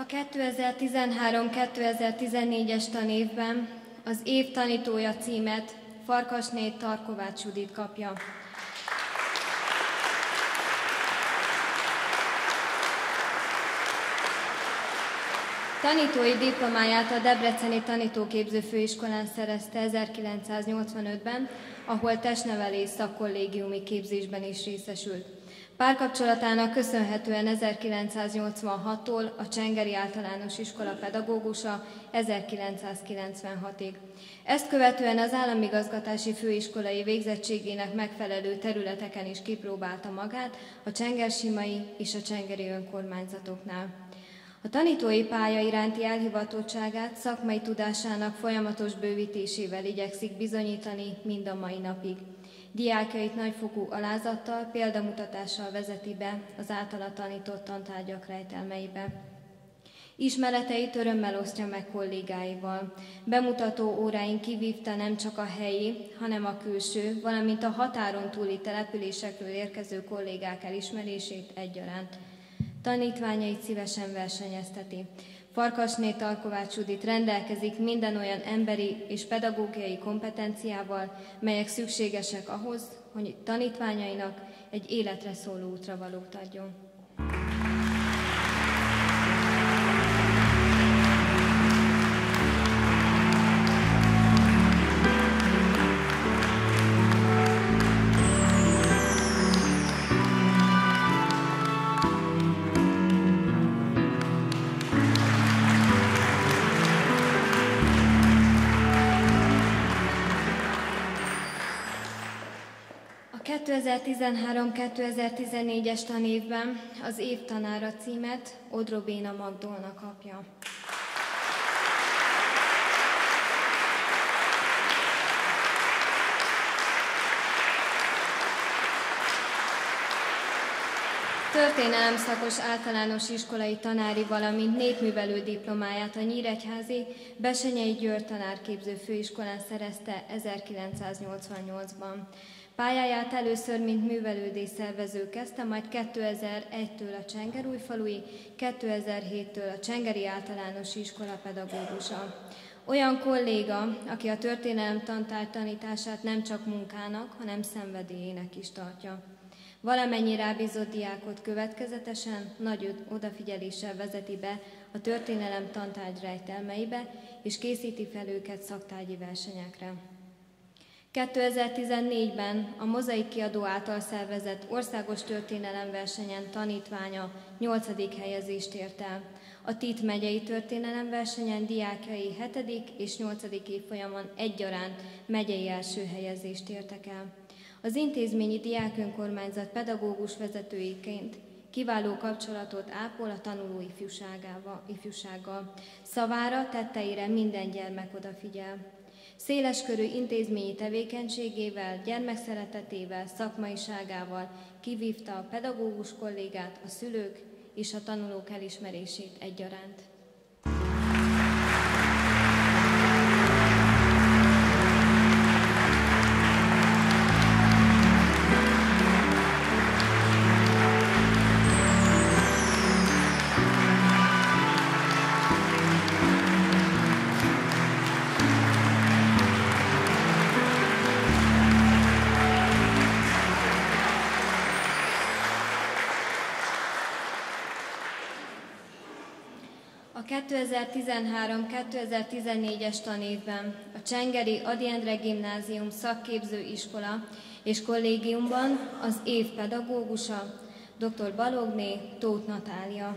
2013-2014-es tanévben az év tanítója címet Farkasné Tarkovács Judit kapja. Tanítói diplomáját a Debreceni Tanítóképző Főiskolán szerezte 1985-ben, ahol testnevelés szakkollégiumi képzésben is részesült. Párkapcsolatának köszönhetően 1986-tól a Csengeri Általános Iskola pedagógusa 1996-ig. Ezt követően az államigazgatási főiskolai végzettségének megfelelő területeken is kipróbálta magát a csengersimai és a csengeri önkormányzatoknál. A tanítói pálya iránti elhivatottságát szakmai tudásának folyamatos bővítésével igyekszik bizonyítani mind a mai napig. Diákjait nagyfokú alázattal, példamutatással vezeti be az általa tanított tantárgyak rejtelmeibe. Ismereteit örömmel osztja meg kollégáival. Bemutató óráin kivívta nem csak a helyi, hanem a külső, valamint a határon túli településekről érkező kollégák elismerését egyaránt. Tanítványait szívesen versenyezteti. Farkasné Tarkovács Judit rendelkezik minden olyan emberi és pedagógiai kompetenciával, melyek szükségesek ahhoz, hogy tanítványainak egy életre szóló útravalót adjon. A 2013-2014-es tanévben az évtanára címet Odrobéna Magdolna kapja. Történelem szakos általános iskolai tanári, valamint népművelő diplomáját a nyíregyházi Bessenyei György Tanárképző Főiskolán szerezte 1988-ban. Pályáját először mint művelődésszervező kezdte, majd 2001-től a Csengerújfalui, 2007-től a Csengeri Általános Iskola pedagógusa. Olyan kolléga, aki a történelem tantárgy tanítását nem csak munkának, hanem szenvedélyének is tartja. Valamennyi rábízott diákot következetesen, nagy odafigyeléssel vezeti be a történelem tantárgy rejtelmeibe, és készíti fel őket szaktárgyi versenyekre. 2014-ben a Mozaik kiadó által szervezett országos történelemversenyen tanítványa 8. helyezést ért el. A Tit megyei történelemversenyen diákjai 7. és 8. évfolyamon egyaránt megyei első helyezést értek el. Az intézményi diákönkormányzat pedagógus vezetőiként kiváló kapcsolatot ápol a tanuló ifjúsággal. Szavára, tetteire minden gyermek odafigyel. Széleskörű intézményi tevékenységével, gyermekszeretetével, szakmaiságával kivívta a pedagógus kollégát, a szülők és a tanulók elismerését egyaránt. A 2013-2014-es tanévben a Csengeri Ady Endre Gimnázium szakképző iskola és kollégiumban az év pedagógusa dr. Balogné Tóth Natália.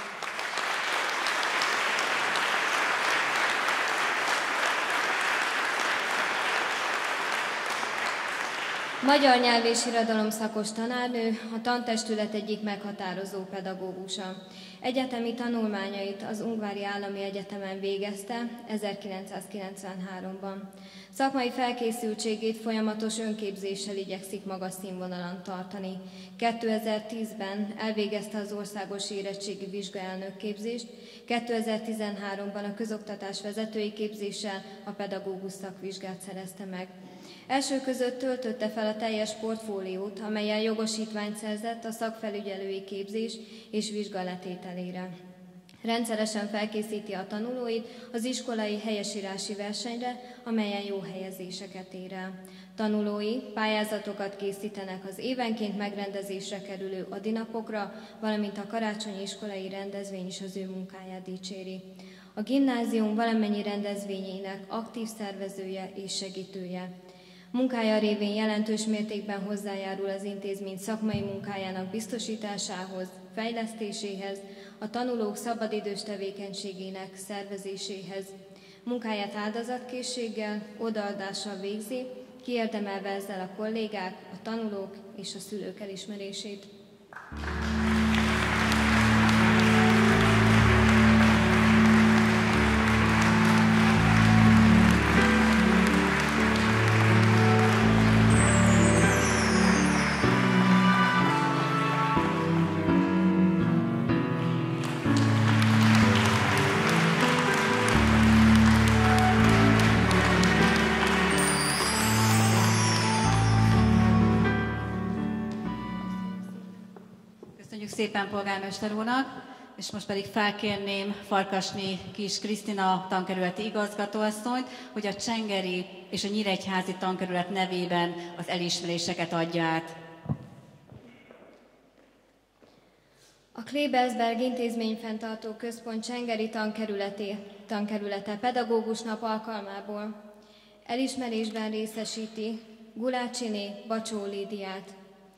Magyar nyelv és irodalom szakos tanárnő, a tantestület egyik meghatározó pedagógusa. Egyetemi tanulmányait az Ungvári Állami Egyetemen végezte 1993-ban. Szakmai felkészültségét folyamatos önképzéssel igyekszik magas színvonalon tartani. 2010-ben elvégezte az országos érettségi vizsgaelnökképzést, 2013-ban a közoktatás vezetői képzéssel a pedagógus szakvizsgát szerezte meg. Első között töltötte fel a teljes portfóliót, amellyel jogosítványt szerzett a szakfelügyelői képzés és vizsga letételére. Rendszeresen felkészíti a tanulóit az iskolai helyesírási versenyre, amelyen jó helyezéseket ér el. Tanulói pályázatokat készítenek az évenként megrendezésre kerülő adinapokra, valamint a karácsonyi iskolai rendezvény is az ő munkáját dicséri. A gimnázium valamennyi rendezvényének aktív szervezője és segítője. Munkája révén jelentős mértékben hozzájárul az intézmény szakmai munkájának biztosításához, fejlesztéséhez, a tanulók szabadidős tevékenységének szervezéséhez. Munkáját áldozatkészséggel, odaadással végzi, kiérdemelve ezzel a kollégák, a tanulók és a szülők elismerését. Szépen polgármester úrnak, és most pedig felkérném Farkasné Kis Krisztina tankerületi igazgatóasszonyt, hogy a csengeri és a nyíregyházi tankerület nevében az elismeréseket adja át. A Klebersberg intézményfenntartó központ csengeri tankerülete pedagógus nap alkalmából elismerésben részesíti Gulácsiné Bacsó Lídiát.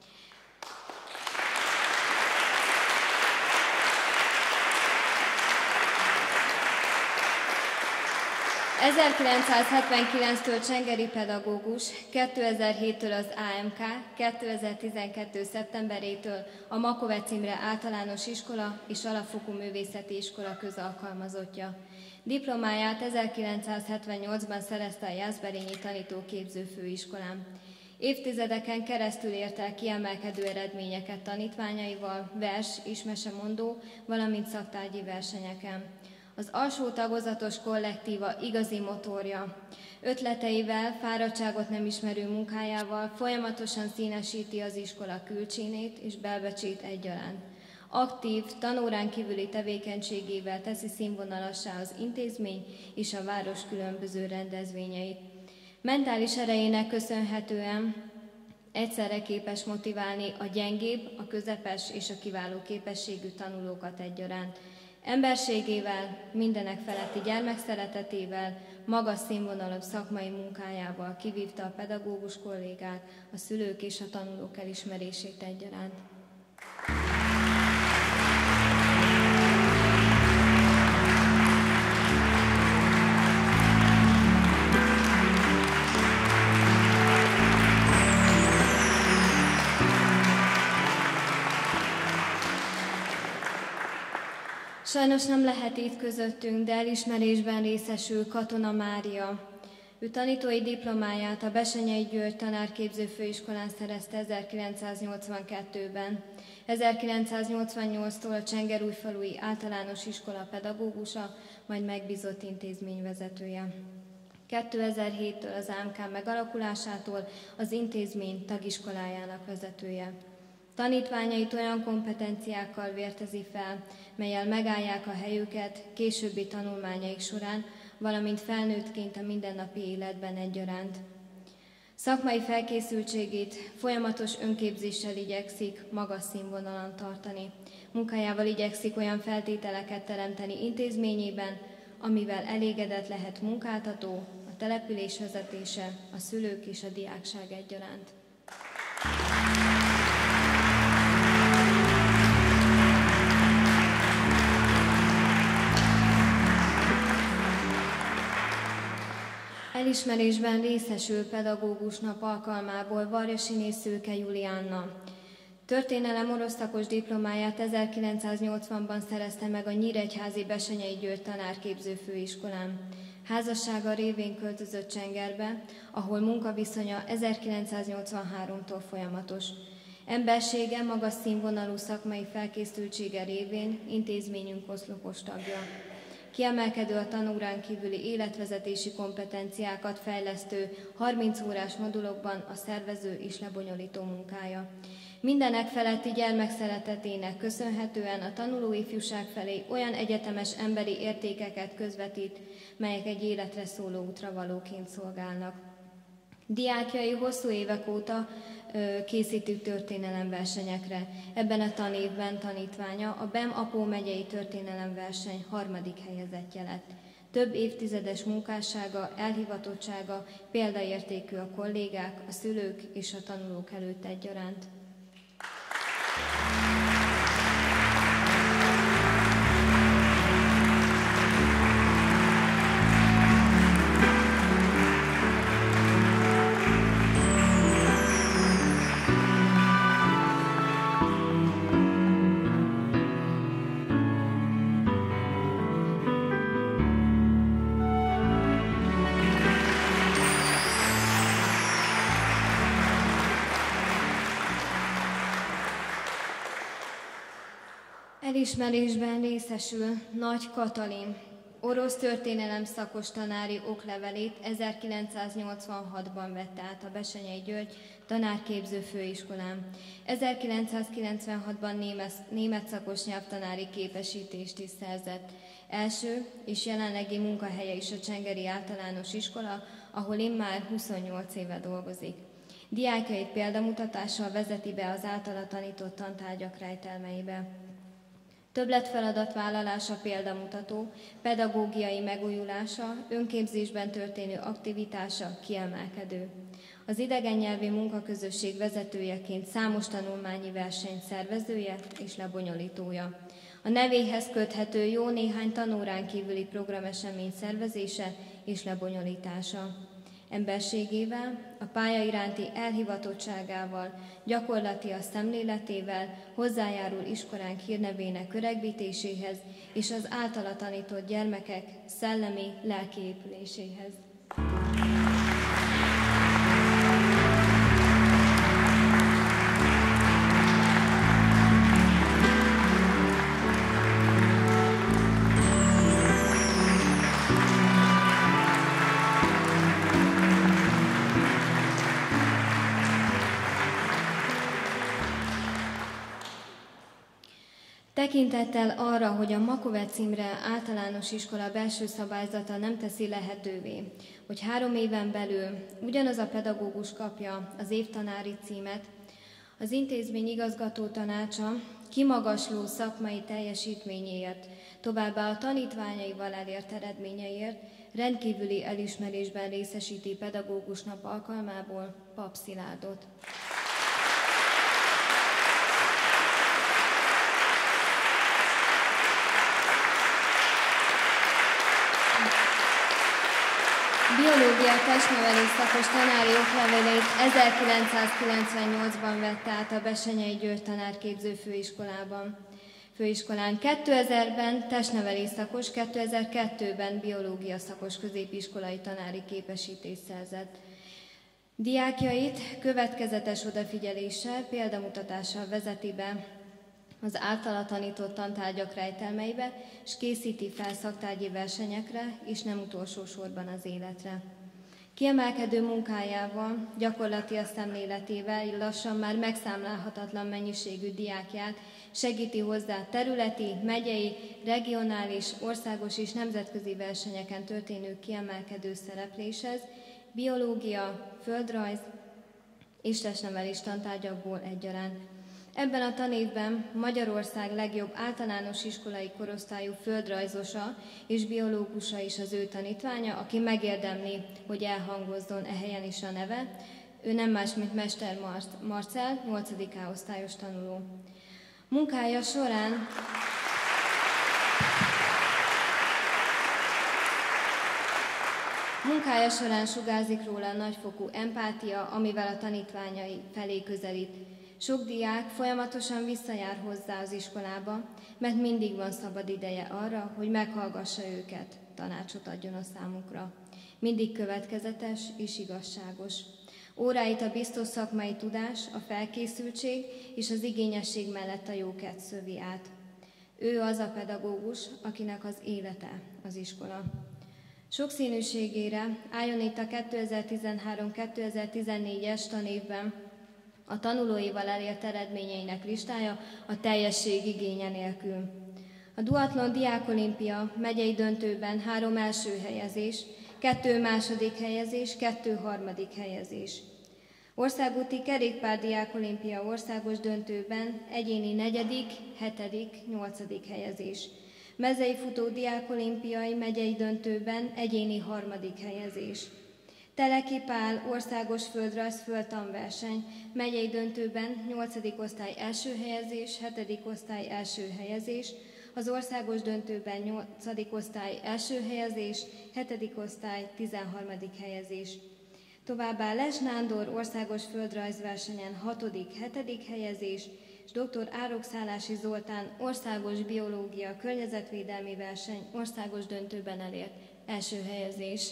1979-től csengeri pedagógus, 2007-től az AMK, 2012. szeptemberétől a Makovec Imre Általános Iskola és Alapfokú Művészeti Iskola közalkalmazottja. Diplomáját 1978-ban szerezte a Jászberényi Tanítóképző Főiskolán. Évtizedeken keresztül ért el kiemelkedő eredményeket tanítványaival, vers és mesemondó, valamint szaktárgyi versenyeken. Az alsó tagozatos kollektíva igazi motorja. Ötleteivel, fáradtságot nem ismerő munkájával folyamatosan színesíti az iskola külcsínét és belbecsét egyaránt. Aktív, tanórán kívüli tevékenységével teszi színvonalassá az intézmény és a város különböző rendezvényeit. Mentális erejének köszönhetően egyszerre képes motiválni a gyengébb, a közepes és a kiváló képességű tanulókat egyaránt. Emberségével, mindenek feletti gyermekszeretetével, magas színvonalú szakmai munkájával kivívta a pedagógus kollégák, a szülők és a tanulók elismerését egyaránt. Sajnos nem lehet itt közöttünk, de elismerésben részesül Katona Mária. Ő tanítói diplomáját a Bessenyei György Tanárképző Főiskolán szerezte 1982-ben. 1988-tól a Csengerújfalui Általános Iskola pedagógusa, majd megbízott intézményvezetője. 2007-től az AMK megalakulásától az intézmény tagiskolájának vezetője. Tanítványait olyan kompetenciákkal vértezi fel, mellyel megállják a helyüket későbbi tanulmányaik során, valamint felnőttként a mindennapi életben egyaránt. Szakmai felkészültségét folyamatos önképzéssel igyekszik magas színvonalon tartani. Munkájával igyekszik olyan feltételeket teremteni intézményében, amivel elégedett lehet munkáltató, a település vezetése, a szülők és a diákság egyaránt. Elismerésben részesül pedagógus nap alkalmából Varjasiné Szőke Juliánna. Történelem oroszlakos diplomáját 1980-ban szerezte meg a Nyíregyházi Bessenyei György Tanárképző Főiskolán. Házassága révén költözött Csengerbe, ahol munkaviszonya 1983-tól folyamatos. Embersége, magas színvonalú szakmai felkészültsége révén intézményünk oszlopos tagja. Kiemelkedő a tanórán kívüli életvezetési kompetenciákat fejlesztő 30 órás modulokban a szervező és lebonyolító munkája. Mindenek feletti gyermekszeretetének köszönhetően a tanuló ifjúság felé olyan egyetemes emberi értékeket közvetít, melyek egy életre szóló útravalóként szolgálnak. Diákjai hosszú évek óta készítő történelemversenyekre. Ebben a tanévben tanítványa a BEM-Apó megyei történelemverseny 3. helyezettje lett. Több évtizedes munkássága, elhivatottsága példaértékű a kollégák, a szülők és a tanulók előtt egyaránt. Elismerésben részesül Nagy Katalin, orosz történelem szakos tanári oklevelét 1986-ban vette át a Bessenyei György Tanárképző Főiskolán. 1996-ban német szakos nyelvtanári képesítést is szerzett. Első és jelenlegi munkahelye is a Csengeri Általános Iskola, ahol immár 28 éve dolgozik. Diákjait példamutatással vezeti be az általa tanított tantárgyak rejtelmeibe. Többletfeladatvállalása példamutató, pedagógiai megújulása, önképzésben történő aktivitása kiemelkedő. Az idegen nyelvi munkaközösség vezetőjeként számos tanulmányi verseny szervezője és lebonyolítója. A nevéhez köthető jó néhány tanórán kívüli programesemény szervezése és lebonyolítása. Emberségével, a pálya iránti elhivatottságával, gyakorlatias szemléletével hozzájárul iskolánk hírnevének öregbítéséhez és az általa tanított gyermekek szellemi, lelki épüléséhez. Tekintettel arra, hogy a Makovec Imre általános iskola belső szabályzata nem teszi lehetővé, hogy 3 éven belül ugyanaz a pedagógus kapja az évtanári címet, az intézmény igazgató tanácsa kimagasló szakmai teljesítményéért, továbbá a tanítványaival elért eredményeiért rendkívüli elismerésben részesíti pedagógus nap alkalmából Pap Szilárdot. Biológia testnevelés szakos tanári oklevelét 1998-ban vette át a Bessenyei György tanárképző főiskolán. 2000-ben testnevelés szakos, 2002-ben biológia szakos középiskolai tanári képesítést szerzett. Diákjait következetes odafigyeléssel, példamutatással vezeti be az általa tanított tantárgyak rejtelmeibe, és készíti fel szaktárgyi versenyekre, és nem utolsó sorban az életre. Kiemelkedő munkájával, gyakorlatias szemléletével lassan már megszámlálhatatlan mennyiségű diákját segíti hozzá területi, megyei, regionális, országos és nemzetközi versenyeken történő kiemelkedő szerepléshez, biológia, földrajz és testnevelés tantárgyakból egyaránt. Ebben a tanévben Magyarország legjobb általános iskolai korosztályú földrajzosa és biológusa is az ő tanítványa, aki megérdemli, hogy elhangozzon helyen is a neve. Ő nem más, mint Mester Marcell, 8. A-osztályos tanuló. Munkája során sugárzik róla a nagyfokú empátia, amivel a tanítványai felé közelít. Sok diák folyamatosan visszajár hozzá az iskolába, mert mindig van szabad ideje arra, hogy meghallgassa őket, tanácsot adjon a számukra. Mindig következetes és igazságos. Óráit a biztos szakmai tudás, a felkészültség és az igényesség mellett a jókert szövi át. Ő az a pedagógus, akinek az élete az iskola. Sokszínűségére álljon itt a 2013-2014-es tanévben a tanulóival elért eredményeinek listája a teljesség igénye nélkül. A duatlon diákolimpia megyei döntőben 3 első helyezés, 2 második helyezés, 2 harmadik helyezés. Országúti kerékpár diákolimpia országos döntőben egyéni 4., 7., 8. helyezés. Mezei futó diákolimpiai megyei döntőben egyéni 3. helyezés. Teleki Pál országos földrajz földtanverseny megyei döntőben 8. osztály első helyezés, 7. osztály első helyezés, az országos döntőben 8. osztály első helyezés, 7. osztály 13. helyezés. Továbbá Les Nándor országos földrajzversenyen 6., 7. helyezés, és dr. Árok-Szálási Zoltán országos biológia környezetvédelmi verseny országos döntőben elért első helyezés.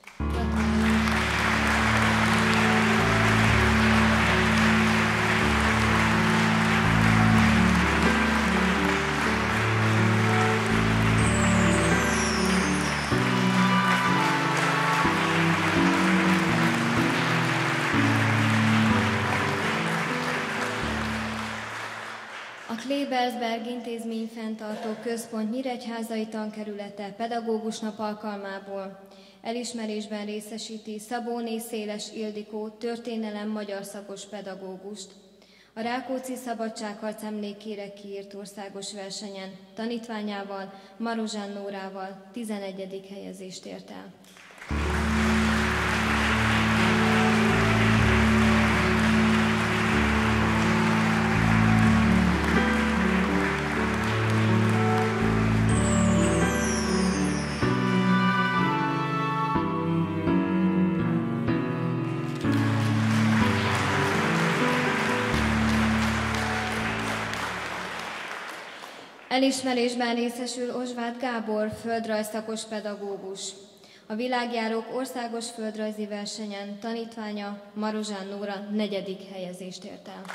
A Klebersberg intézmény fenntartó központ Nyíregyházai tankerülete pedagógus nap alkalmából elismerésben részesíti Szabóné Széles Ildikó történelem magyar szakos pedagógust. A Rákóczi Szabadságharc emlékére kiírt országos versenyen tanítványával, Marozsán Nórával 11. helyezést ért el. Elismerésben részesül Osváth Gábor földrajzszakos pedagógus. A világjárók országos földrajzi versenyen tanítványa Marozsán Nóra 4. helyezést ért el.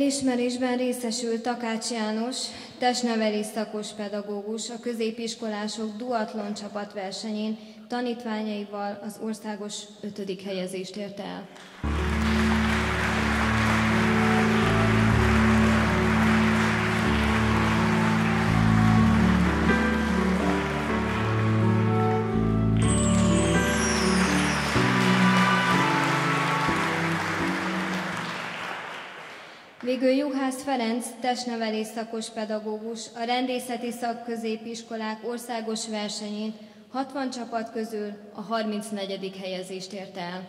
Elismerésben részesült Takács János, testnevelés szakos pedagógus a középiskolások duatlon csapatversenyén tanítványaival az országos 5. helyezést érte el. Végül Juhász Ferenc, testnevelés szakos pedagógus a rendészeti szakközépiskolák országos versenyén 60 csapat közül a 34. helyezést érte el.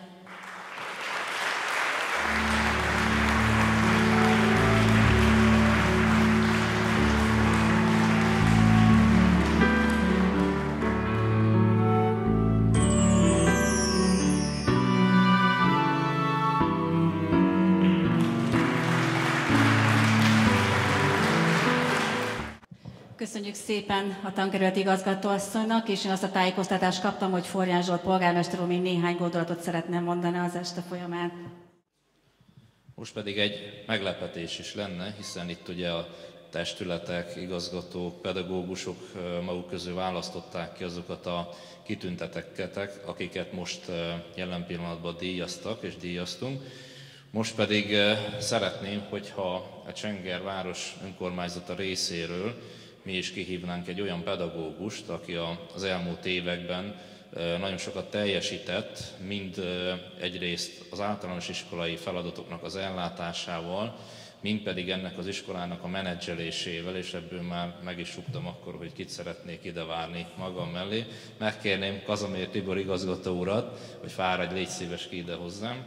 Köszönjük szépen a tankerületi igazgatóasszonynak, és én azt a tájékoztatást kaptam, hogy Forján Zsolt polgármester úr még néhány gondolatot szeretne mondani az este folyamán. Most pedig egy meglepetés is lenne, hiszen itt ugye a testületek, igazgatók, pedagógusok maguk közül választották ki azokat a kitüntetetteket, akiket most jelen pillanatban díjaztak és díjaztunk. Most pedig szeretném, hogyha a Csenger város önkormányzata részéről mi is kihívnánk egy olyan pedagógust, aki az elmúlt években nagyon sokat teljesített, mind egyrészt az általános iskolai feladatoknak az ellátásával, mind pedig ennek az iskolának a menedzselésével, és ebből már meg is rúgtam akkor, hogy kit szeretnék ide várni magam mellé. Megkérném Kazamér Tibor igazgató urat, hogy fáradj, légy szíves ki ide hozzám.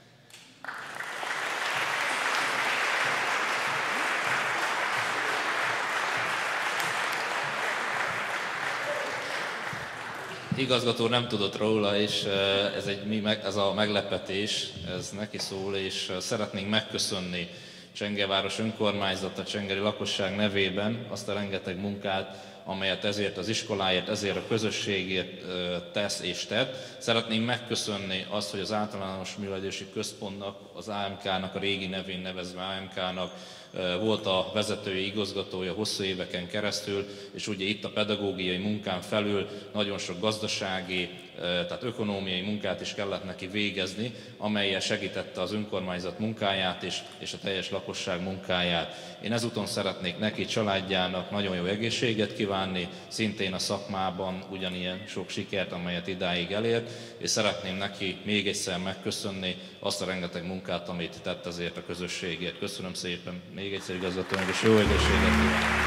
Igazgató nem tudott róla, és ez a meglepetés, ez neki szól, és szeretnénk megköszönni Csengerváros önkormányzata, csengeri lakosság nevében azt a rengeteg munkát, amelyet ezért az iskoláért, ezért a közösségért tesz és tett. Szeretnénk megköszönni azt, hogy az általános művelődési központnak, az AMK-nak, a régi nevén nevezve AMK-nak volt a vezetői igazgatója hosszú éveken keresztül, és ugye itt a pedagógiai munkán felül nagyon sok gazdasági, tehát ökonómiai munkát is kellett neki végezni, amellyel segítette az önkormányzat munkáját és a teljes lakosság munkáját. Én ezúton szeretnék neki, családjának nagyon jó egészséget kívánni, szintén a szakmában ugyanilyen sok sikert, amelyet idáig elért, és szeretném neki még egyszer megköszönni azt a rengeteg munkát, amit tett ezért a közösségért. Köszönöm szépen még egyszer igazgatónak, és jó egészséget kívánok!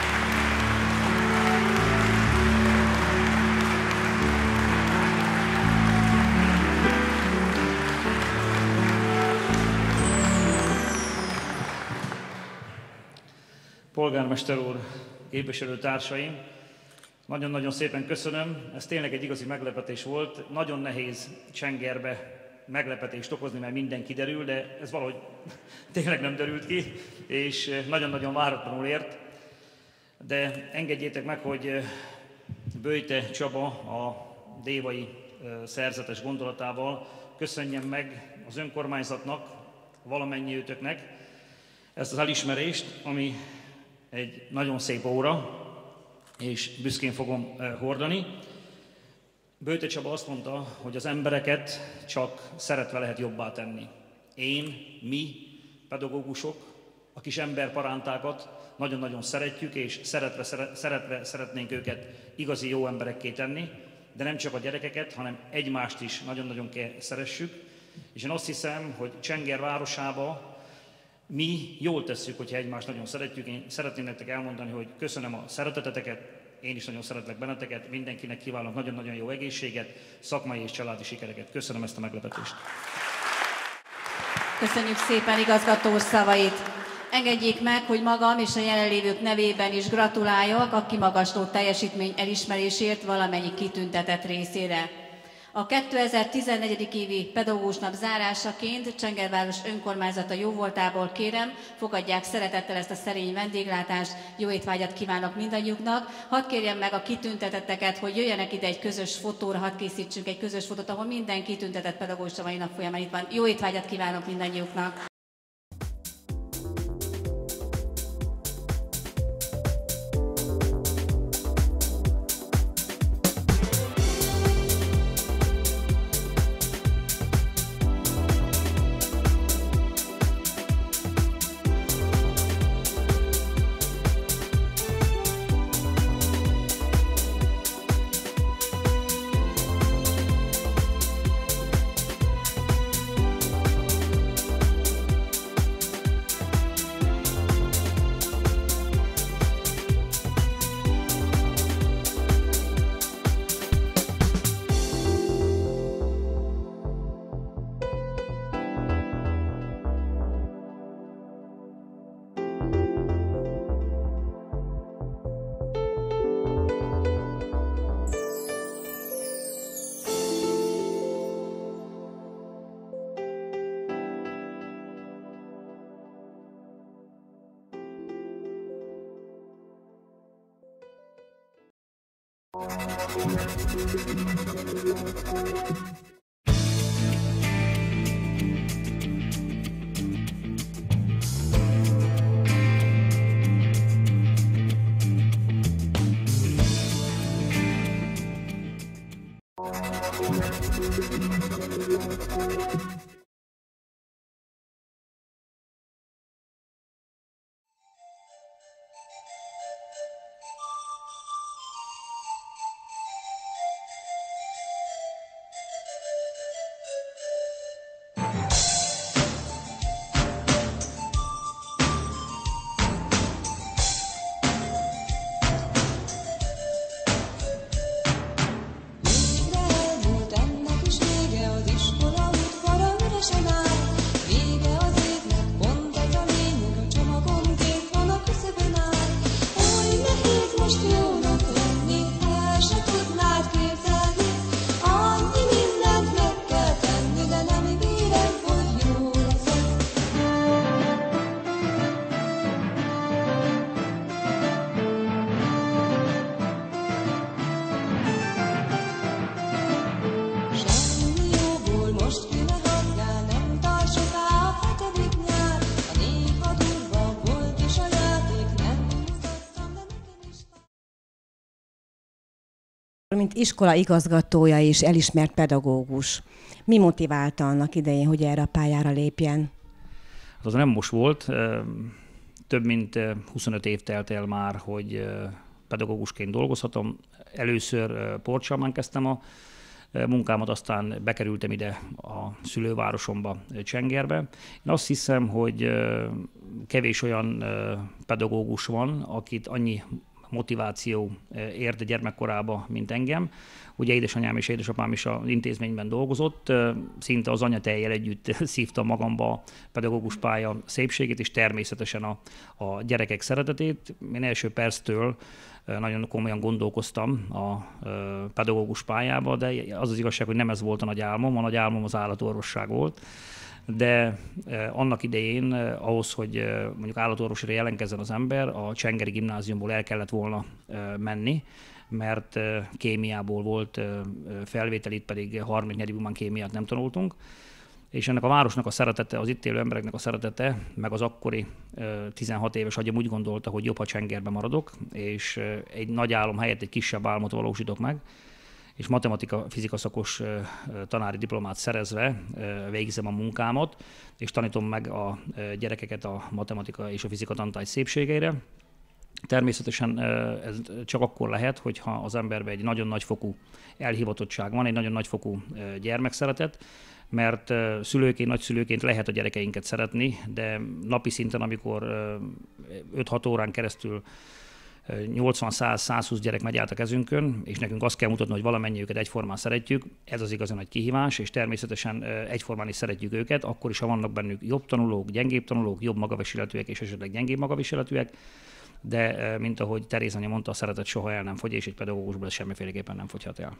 Polgármester úr, képviselőtársaim, nagyon-nagyon szépen köszönöm. Ez tényleg egy igazi meglepetés volt. Nagyon nehéz Csengerbe meglepetést okozni, mert minden kiderül, de ez valahogy tényleg nem derült ki, és nagyon-nagyon váratlanul ért. De engedjétek meg, hogy Böjte Csaba a dévai szerzetes gondolatával köszönjem meg az önkormányzatnak, valamennyi őtöknek ezt az elismerést, ami egy nagyon szép óra, és büszkén fogom hordani. Böjte Csaba azt mondta, hogy az embereket csak szeretve lehet jobbá tenni. Mi, pedagógusok, a kis emberparántákat nagyon-nagyon szeretjük, és szeretve szeretnénk őket igazi jó emberekké tenni, de nem csak a gyerekeket, hanem egymást is nagyon-nagyon szeressük. És én azt hiszem, hogy Csenger városába mi jól tesszük, hogyha egymást nagyon szeretjük. Én szeretném nektek elmondani, hogy köszönöm a szereteteteket, én is nagyon szeretlek benneteket, mindenkinek kívánok nagyon-nagyon jó egészséget, szakmai és családi sikereket. Köszönöm ezt a meglepetést. Köszönjük szépen igazgató úr szavait. Engedjék meg, hogy magam és a jelenlévők nevében is gratuláljak a kimagasló teljesítmény elismerésért valamennyi kitüntetett részére. A 2014. évi pedagógus nap zárásaként Csengerváros önkormányzata jóvoltából kérem, fogadják szeretettel ezt a szerény vendéglátást, jó étvágyat kívánok mindannyiuknak. Hadd kérjem meg a kitüntetetteket, hogy jöjjenek ide egy közös fotóra, hadd készítsünk egy közös fotót, ahol minden kitüntetett pedagógus a mai nap folyamán itt van. Jó étvágyat kívánok mindannyiuknak! Mint iskola igazgatója és elismert pedagógus, mi motiválta annak idején, hogy erre a pályára lépjen? Az nem most volt, több mint 25 év telt el már, hogy pedagógusként dolgozhatom. Először Porcsalmán kezdtem a munkámat, aztán bekerültem ide a szülővárosomba, Csengerbe. Én azt hiszem, hogy kevés olyan pedagógus van, akit annyi motiváció ért gyermekkorában, mint engem. Ugye édesanyám és édesapám is az intézményben dolgozott, szinte az anyatejjel együtt szívtam magamba a pedagógus pálya szépségét, és természetesen a gyerekek szeretetét. Én első perctől nagyon komolyan gondolkoztam a pedagógus pályába, de az az igazság, hogy nem ez volt a nagy álmom, a nagy álmom az állatorvosság volt. De annak idején ahhoz, hogy mondjuk állatorvosra jelentkezzen az ember, a Csengeri Gimnáziumból el kellett volna menni, mert kémiából volt felvétel, itt pedig harmadik negyedikben kémiát nem tanultunk. És ennek a városnak a szeretete, az itt élő embereknek a szeretete, meg az akkori 16 éves agyam úgy gondolta, hogy jobb, ha Csengerbe maradok, és egy nagy álom helyett egy kisebb álmot valósítok meg, és matematika-fizika szakos tanári diplomát szerezve végzem a munkámat, és tanítom meg a gyerekeket a matematika és a fizika tantárgy szépségeire. Természetesen ez csak akkor lehet, hogyha az emberben egy nagyon nagyfokú elhivatottság van, egy nagyon nagyfokú gyermekszeretet, mert szülőként, nagyszülőként lehet a gyerekeinket szeretni, de napi szinten, amikor 5-6 órán keresztül 80-100-120 gyerek megy át a kezünkön, és nekünk azt kell mutatni, hogy valamennyiüket egyformán szeretjük, ez az igazán nagy kihívás, és természetesen egyformán is szeretjük őket, akkor is, ha vannak bennük jobb tanulók, gyengébb tanulók, jobb magaviseletűek és esetleg gyengébb magaviseletűek, de mint ahogy Teréz anya mondta, a szeretet soha el nem fogy, és egy pedagógusból ez semmiféleképpen nem fogyhat el.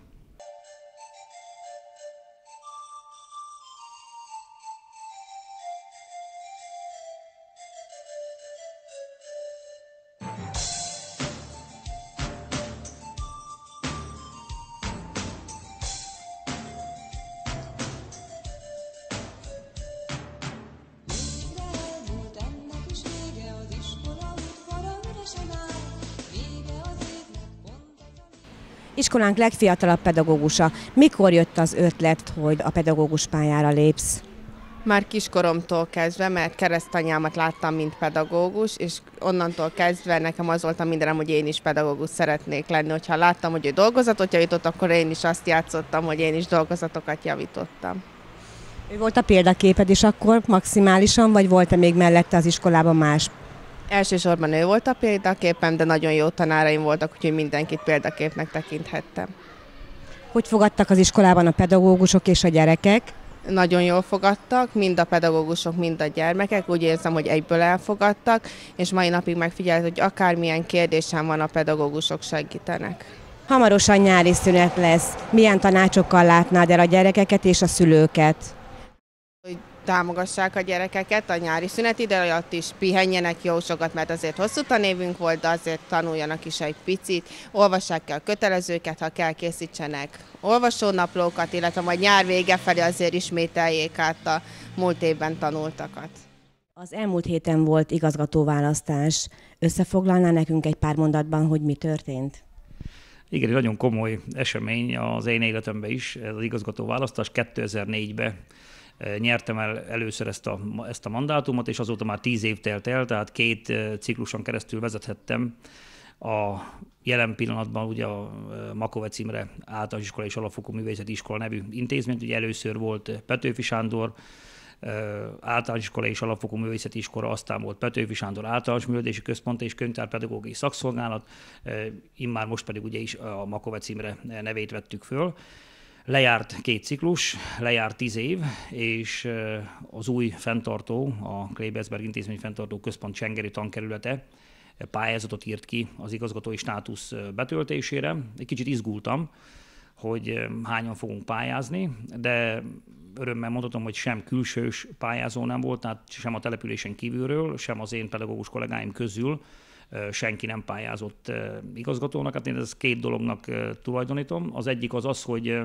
Iskolánk legfiatalabb pedagógusa. Mikor jött az ötlet, hogy a pedagógus pályára lépsz? Már kiskoromtól kezdve, mert keresztanyámat láttam, mint pedagógus, és onnantól kezdve nekem az volt a mindenem, hogy én is pedagógus szeretnék lenni. Hogyha láttam, hogy ő dolgozatot javított, akkor én is azt játszottam, hogy én is dolgozatokat javítottam. Ő volt a példaképed is akkor maximálisan, vagy volt-e még mellette az iskolában más? Elsősorban ő volt a példaképem, de nagyon jó tanáraim voltak, úgyhogy mindenkit példaképnek tekinthettem. Hogy fogadtak az iskolában a pedagógusok és a gyerekek? Nagyon jól fogadtak, mind a pedagógusok, mind a gyermekek. Úgy érzem, hogy egyből elfogadtak, és mai napig megfigyelt, hogy akármilyen kérdésem van, a pedagógusok segítenek. Hamarosan nyári szünet lesz. Milyen tanácsokkal látnád el a gyerekeket és a szülőket? támogassák a gyerekeket a nyári szünet ide alatt is, pihenjenek jó sokat, mert azért hosszú tanévünk volt, de azért tanuljanak is egy picit, olvassák el a kötelezőket, ha kell, készítsenek olvasónaplókat, illetve majd nyár vége felé azért ismételjék át a múlt évben tanultakat. Az elmúlt héten volt igazgatóválasztás. Összefoglalná nekünk egy pár mondatban, hogy mi történt? Igen, egy nagyon komoly esemény az én életemben is, ez az igazgatóválasztás. 2004-ben nyertem el először ezt a mandátumot, és azóta már 10 év telt el, tehát 2 cikluson keresztül vezethettem a jelen pillanatban ugye a Makovec Imre Általános Iskola és Alapfokú Művészeti Iskola nevű intézményt. Ugye először volt Petőfi Sándor Általános Iskola és Alapfokú Művészeti Iskola, aztán volt Petőfi Sándor Általános Művelődési Központ és Könyvtárpedagógiai Szakszolgálat, immár most pedig ugye is a Makovec Imre nevét vettük föl. Lejárt 2 ciklus, lejárt 10 év, és az új fenntartó, a Klebersberg Intézmény Fenntartó Központ Csengeri tankerülete pályázatot írt ki az igazgatói státusz betöltésére. Egy kicsit izgultam, hogy hányan fogunk pályázni, de örömmel mondhatom, hogy sem külsős pályázó nem volt, tehát sem a településen kívülről, sem az én pedagógus kollégáim közül senki nem pályázott igazgatónak. Hát én ezt 2 dolognak tulajdonítom. Az egyik az, hogy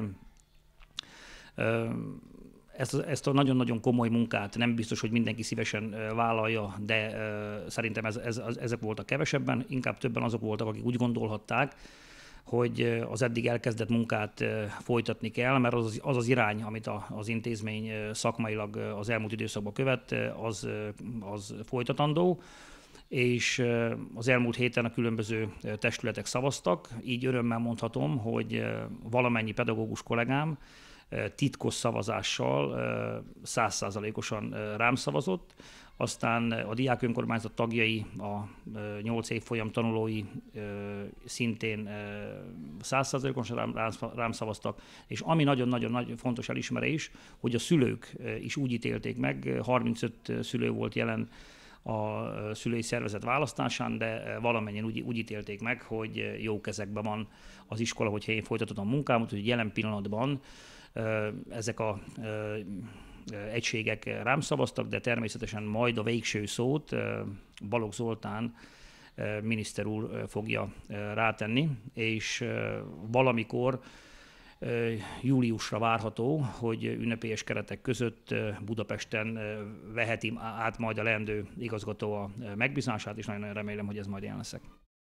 ezt a nagyon-nagyon komoly munkát nem biztos, hogy mindenki szívesen vállalja, de szerintem ezek voltak kevesebben, inkább többen azok voltak, akik úgy gondolhatták, hogy az eddig elkezdett munkát folytatni kell, mert az irány, amit az intézmény szakmailag az elmúlt időszakban követ, az folytatandó, és az elmúlt héten a különböző testületek szavaztak, így örömmel mondhatom, hogy valamennyi pedagógus kollégám titkos szavazással 100%-osan rám szavazott, aztán a diák önkormányzat tagjai, a 8 évfolyam tanulói szintén 100%-osan rám szavaztak, és ami nagyon-nagyon fontos elismerés, hogy a szülők is úgy ítélték meg, 35 szülő volt jelen a szülői szervezet választásán, de valamennyien úgy ítélték meg, hogy jó kezekben van az iskola, hogyha én folytatom a munkámat, hogy jelen pillanatban ezek a egységek rám szavaztak, de természetesen majd a végső szót Balogh Zoltán miniszter úr fogja rátenni, és valamikor júliusra várható, hogy ünnepélyes keretek között Budapesten veheti át majd a leendő igazgató a megbízását, és nagyon remélem, hogy ez majd ilyen leszek.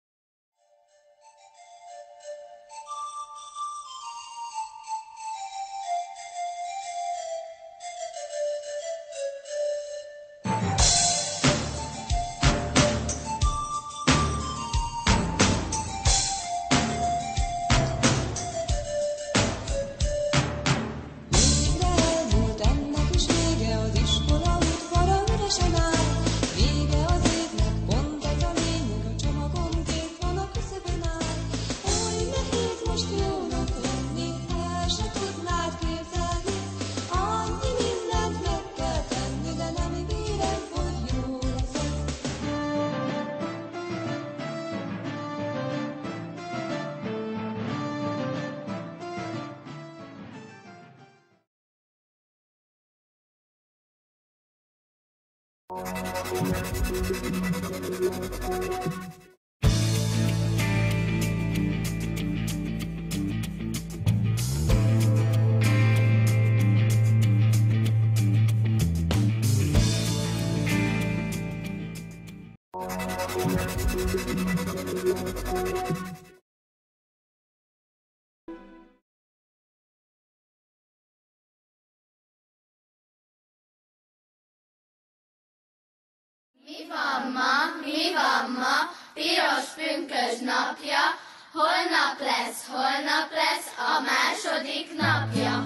Mi van ma, piros pünkösd napja, holnap lesz a második napja.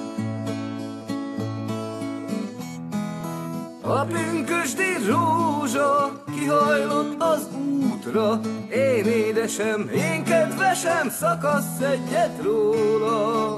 A pünkösdi rózsa kihajlott az útra, én édesem, én kedvesem, szakassz egyet róla.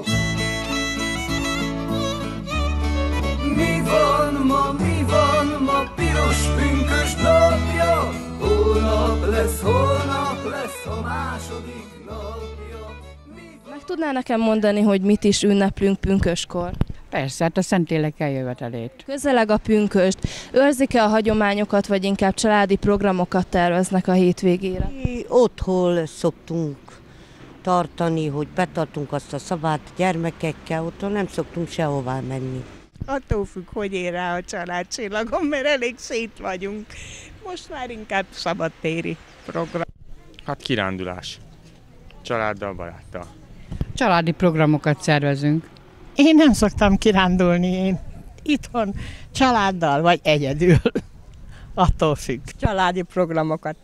Mi van ma, piros pünkösd napja, holnap lesz a második napja. Meg tudná nekem mondani, hogy mit is ünneplünk pünköskor? Persze, hát a Szentlélek eljövetelét. Közeleg a pünkösd. Őrzik-e a hagyományokat, vagy inkább családi programokat terveznek a hétvégére? Mi otthon szoktunk tartani, hogy betartunk azt a szabát gyermekekkel, otthon nem szoktunk sehová menni. Attól függ, hogy ér rá a családcsillagom, mert elég szét vagyunk. Most már inkább szabadtéri program. Hát kirándulás. Családdal, baráttal. Családi programokat szervezünk. Én nem szoktam kirándulni, én itthon családdal vagy egyedül. Attól függ. Családi programokat.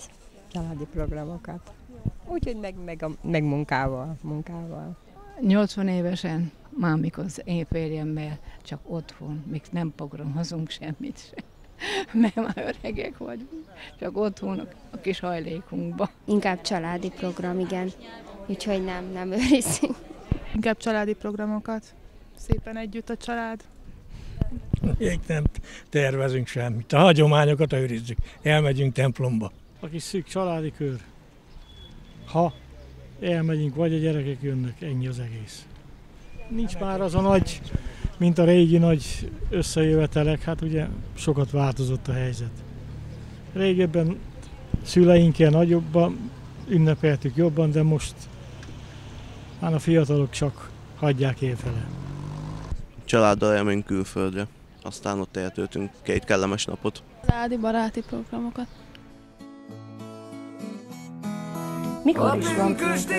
Úgyhogy meg munkával. 80 évesen, már mikor az én férjemmel csak otthon, még nem programozunk semmit sem. Mert már öregek vagyunk, csak otthon a kis hajlékunkba. Inkább családi program, igen. Úgyhogy nem őrizzük. Inkább családi programokat. Szépen együtt a család. Még nem tervezünk semmit. A hagyományokat őrizzük. Elmegyünk templomba. A kis szűk családi kör. Ha elmegyünk, vagy a gyerekek jönnek, ennyi az egész. Nincs már az a nagy, mint a régi nagy összejövetelek, hát ugye sokat változott a helyzet. Régebben szüleinkkel nagyobban ünnepeltük jobban, de most már a fiatalok csak hagyják évfele. Családdal elmegyünk külföldre, aztán ott eltöltünk 2 kellemes napot. Családi, baráti programokat. Mikor is van pünkösd?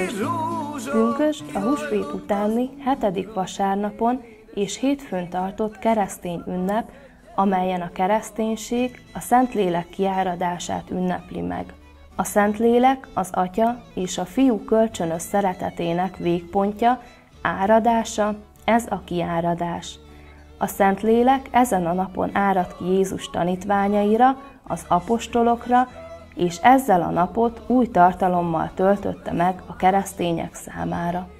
Pünkösd a húsvét utáni 7. vasárnapon és hétfőn tartott keresztény ünnep, amelyen a kereszténység a Szentlélek kiáradását ünnepli meg. A Szentlélek az Atya és a Fiú kölcsönös szeretetének végpontja, áradása, ez a kiáradás. A Szentlélek ezen a napon árad ki Jézus tanítványaira, az apostolokra, és ezzel a napot új tartalommal töltötte meg a keresztények számára.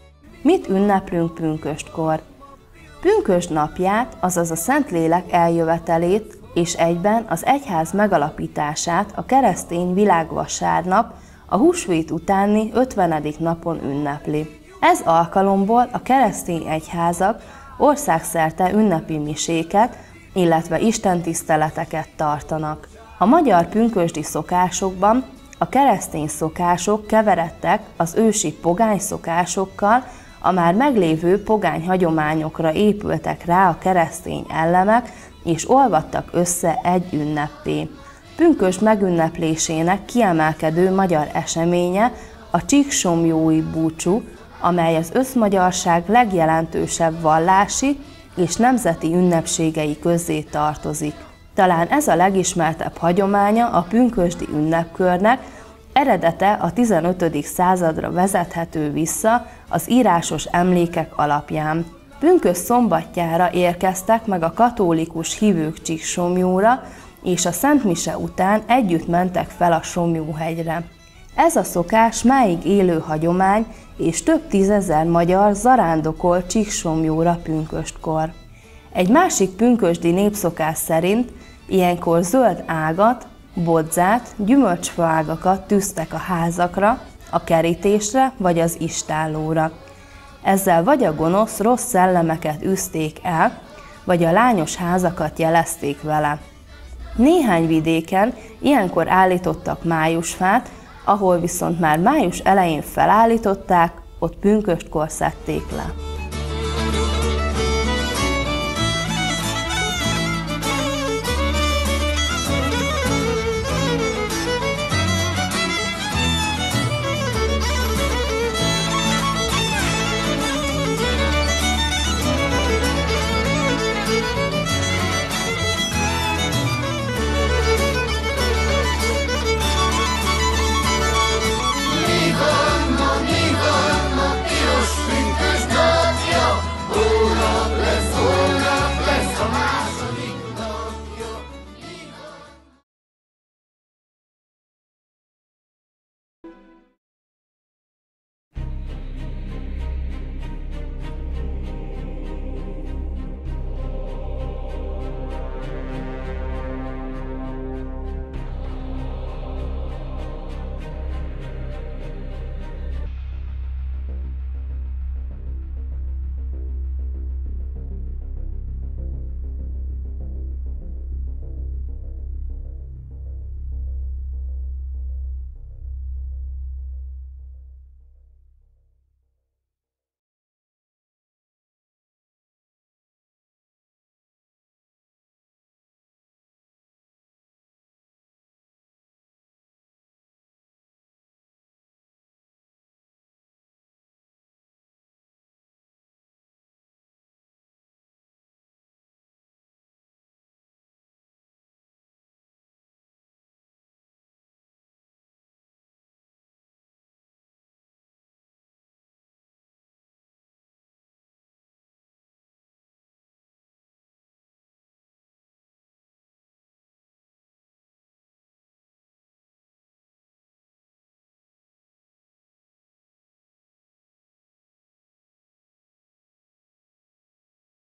Mit ünneplünk pünköstkor? Pünkösd napját, azaz a Szentlélek eljövetelét és egyben az egyház megalapítását a keresztény világvasárnap a húsvét utáni 50. napon ünnepli. Ez alkalomból a keresztény egyházak országszerte ünnepi miséket, illetve istentiszteleteket tartanak. A magyar pünkösdi szokásokban a keresztény szokások keveredtek az ősi pogány szokásokkal, a már meglévő pogány hagyományokra épültek rá a keresztény elemek, és olvadtak össze egy ünneppé. Pünkösd megünneplésének kiemelkedő magyar eseménye a csíksomlyói búcsú, amely az összmagyarság legjelentősebb vallási és nemzeti ünnepségei közé tartozik. Talán ez a legismertebb hagyománya a pünkösdi ünnepkörnek, eredete a 15. századra vezethető vissza az írásos emlékek alapján. Pünkösd szombatjára érkeztek meg a katolikus hívők Csíksomlyóra, és a szentmise után együtt mentek fel a Somlyóhegyre. Ez a szokás máig élő hagyomány, és több tízezer magyar zarándokol Csíksomlyóra pünköstkor. Egy másik pünkösdi népszokás szerint ilyenkor zöld ágat, bodzát, gyümölcsfaágakat tűztek a házakra, a kerítésre vagy az istállóra. Ezzel vagy a gonosz, rossz szellemeket űzték el, vagy a lányos házakat jelezték vele. Néhány vidéken ilyenkor állítottak májusfát, ahol viszont már május elején felállították, ott pünköstkor szedték le.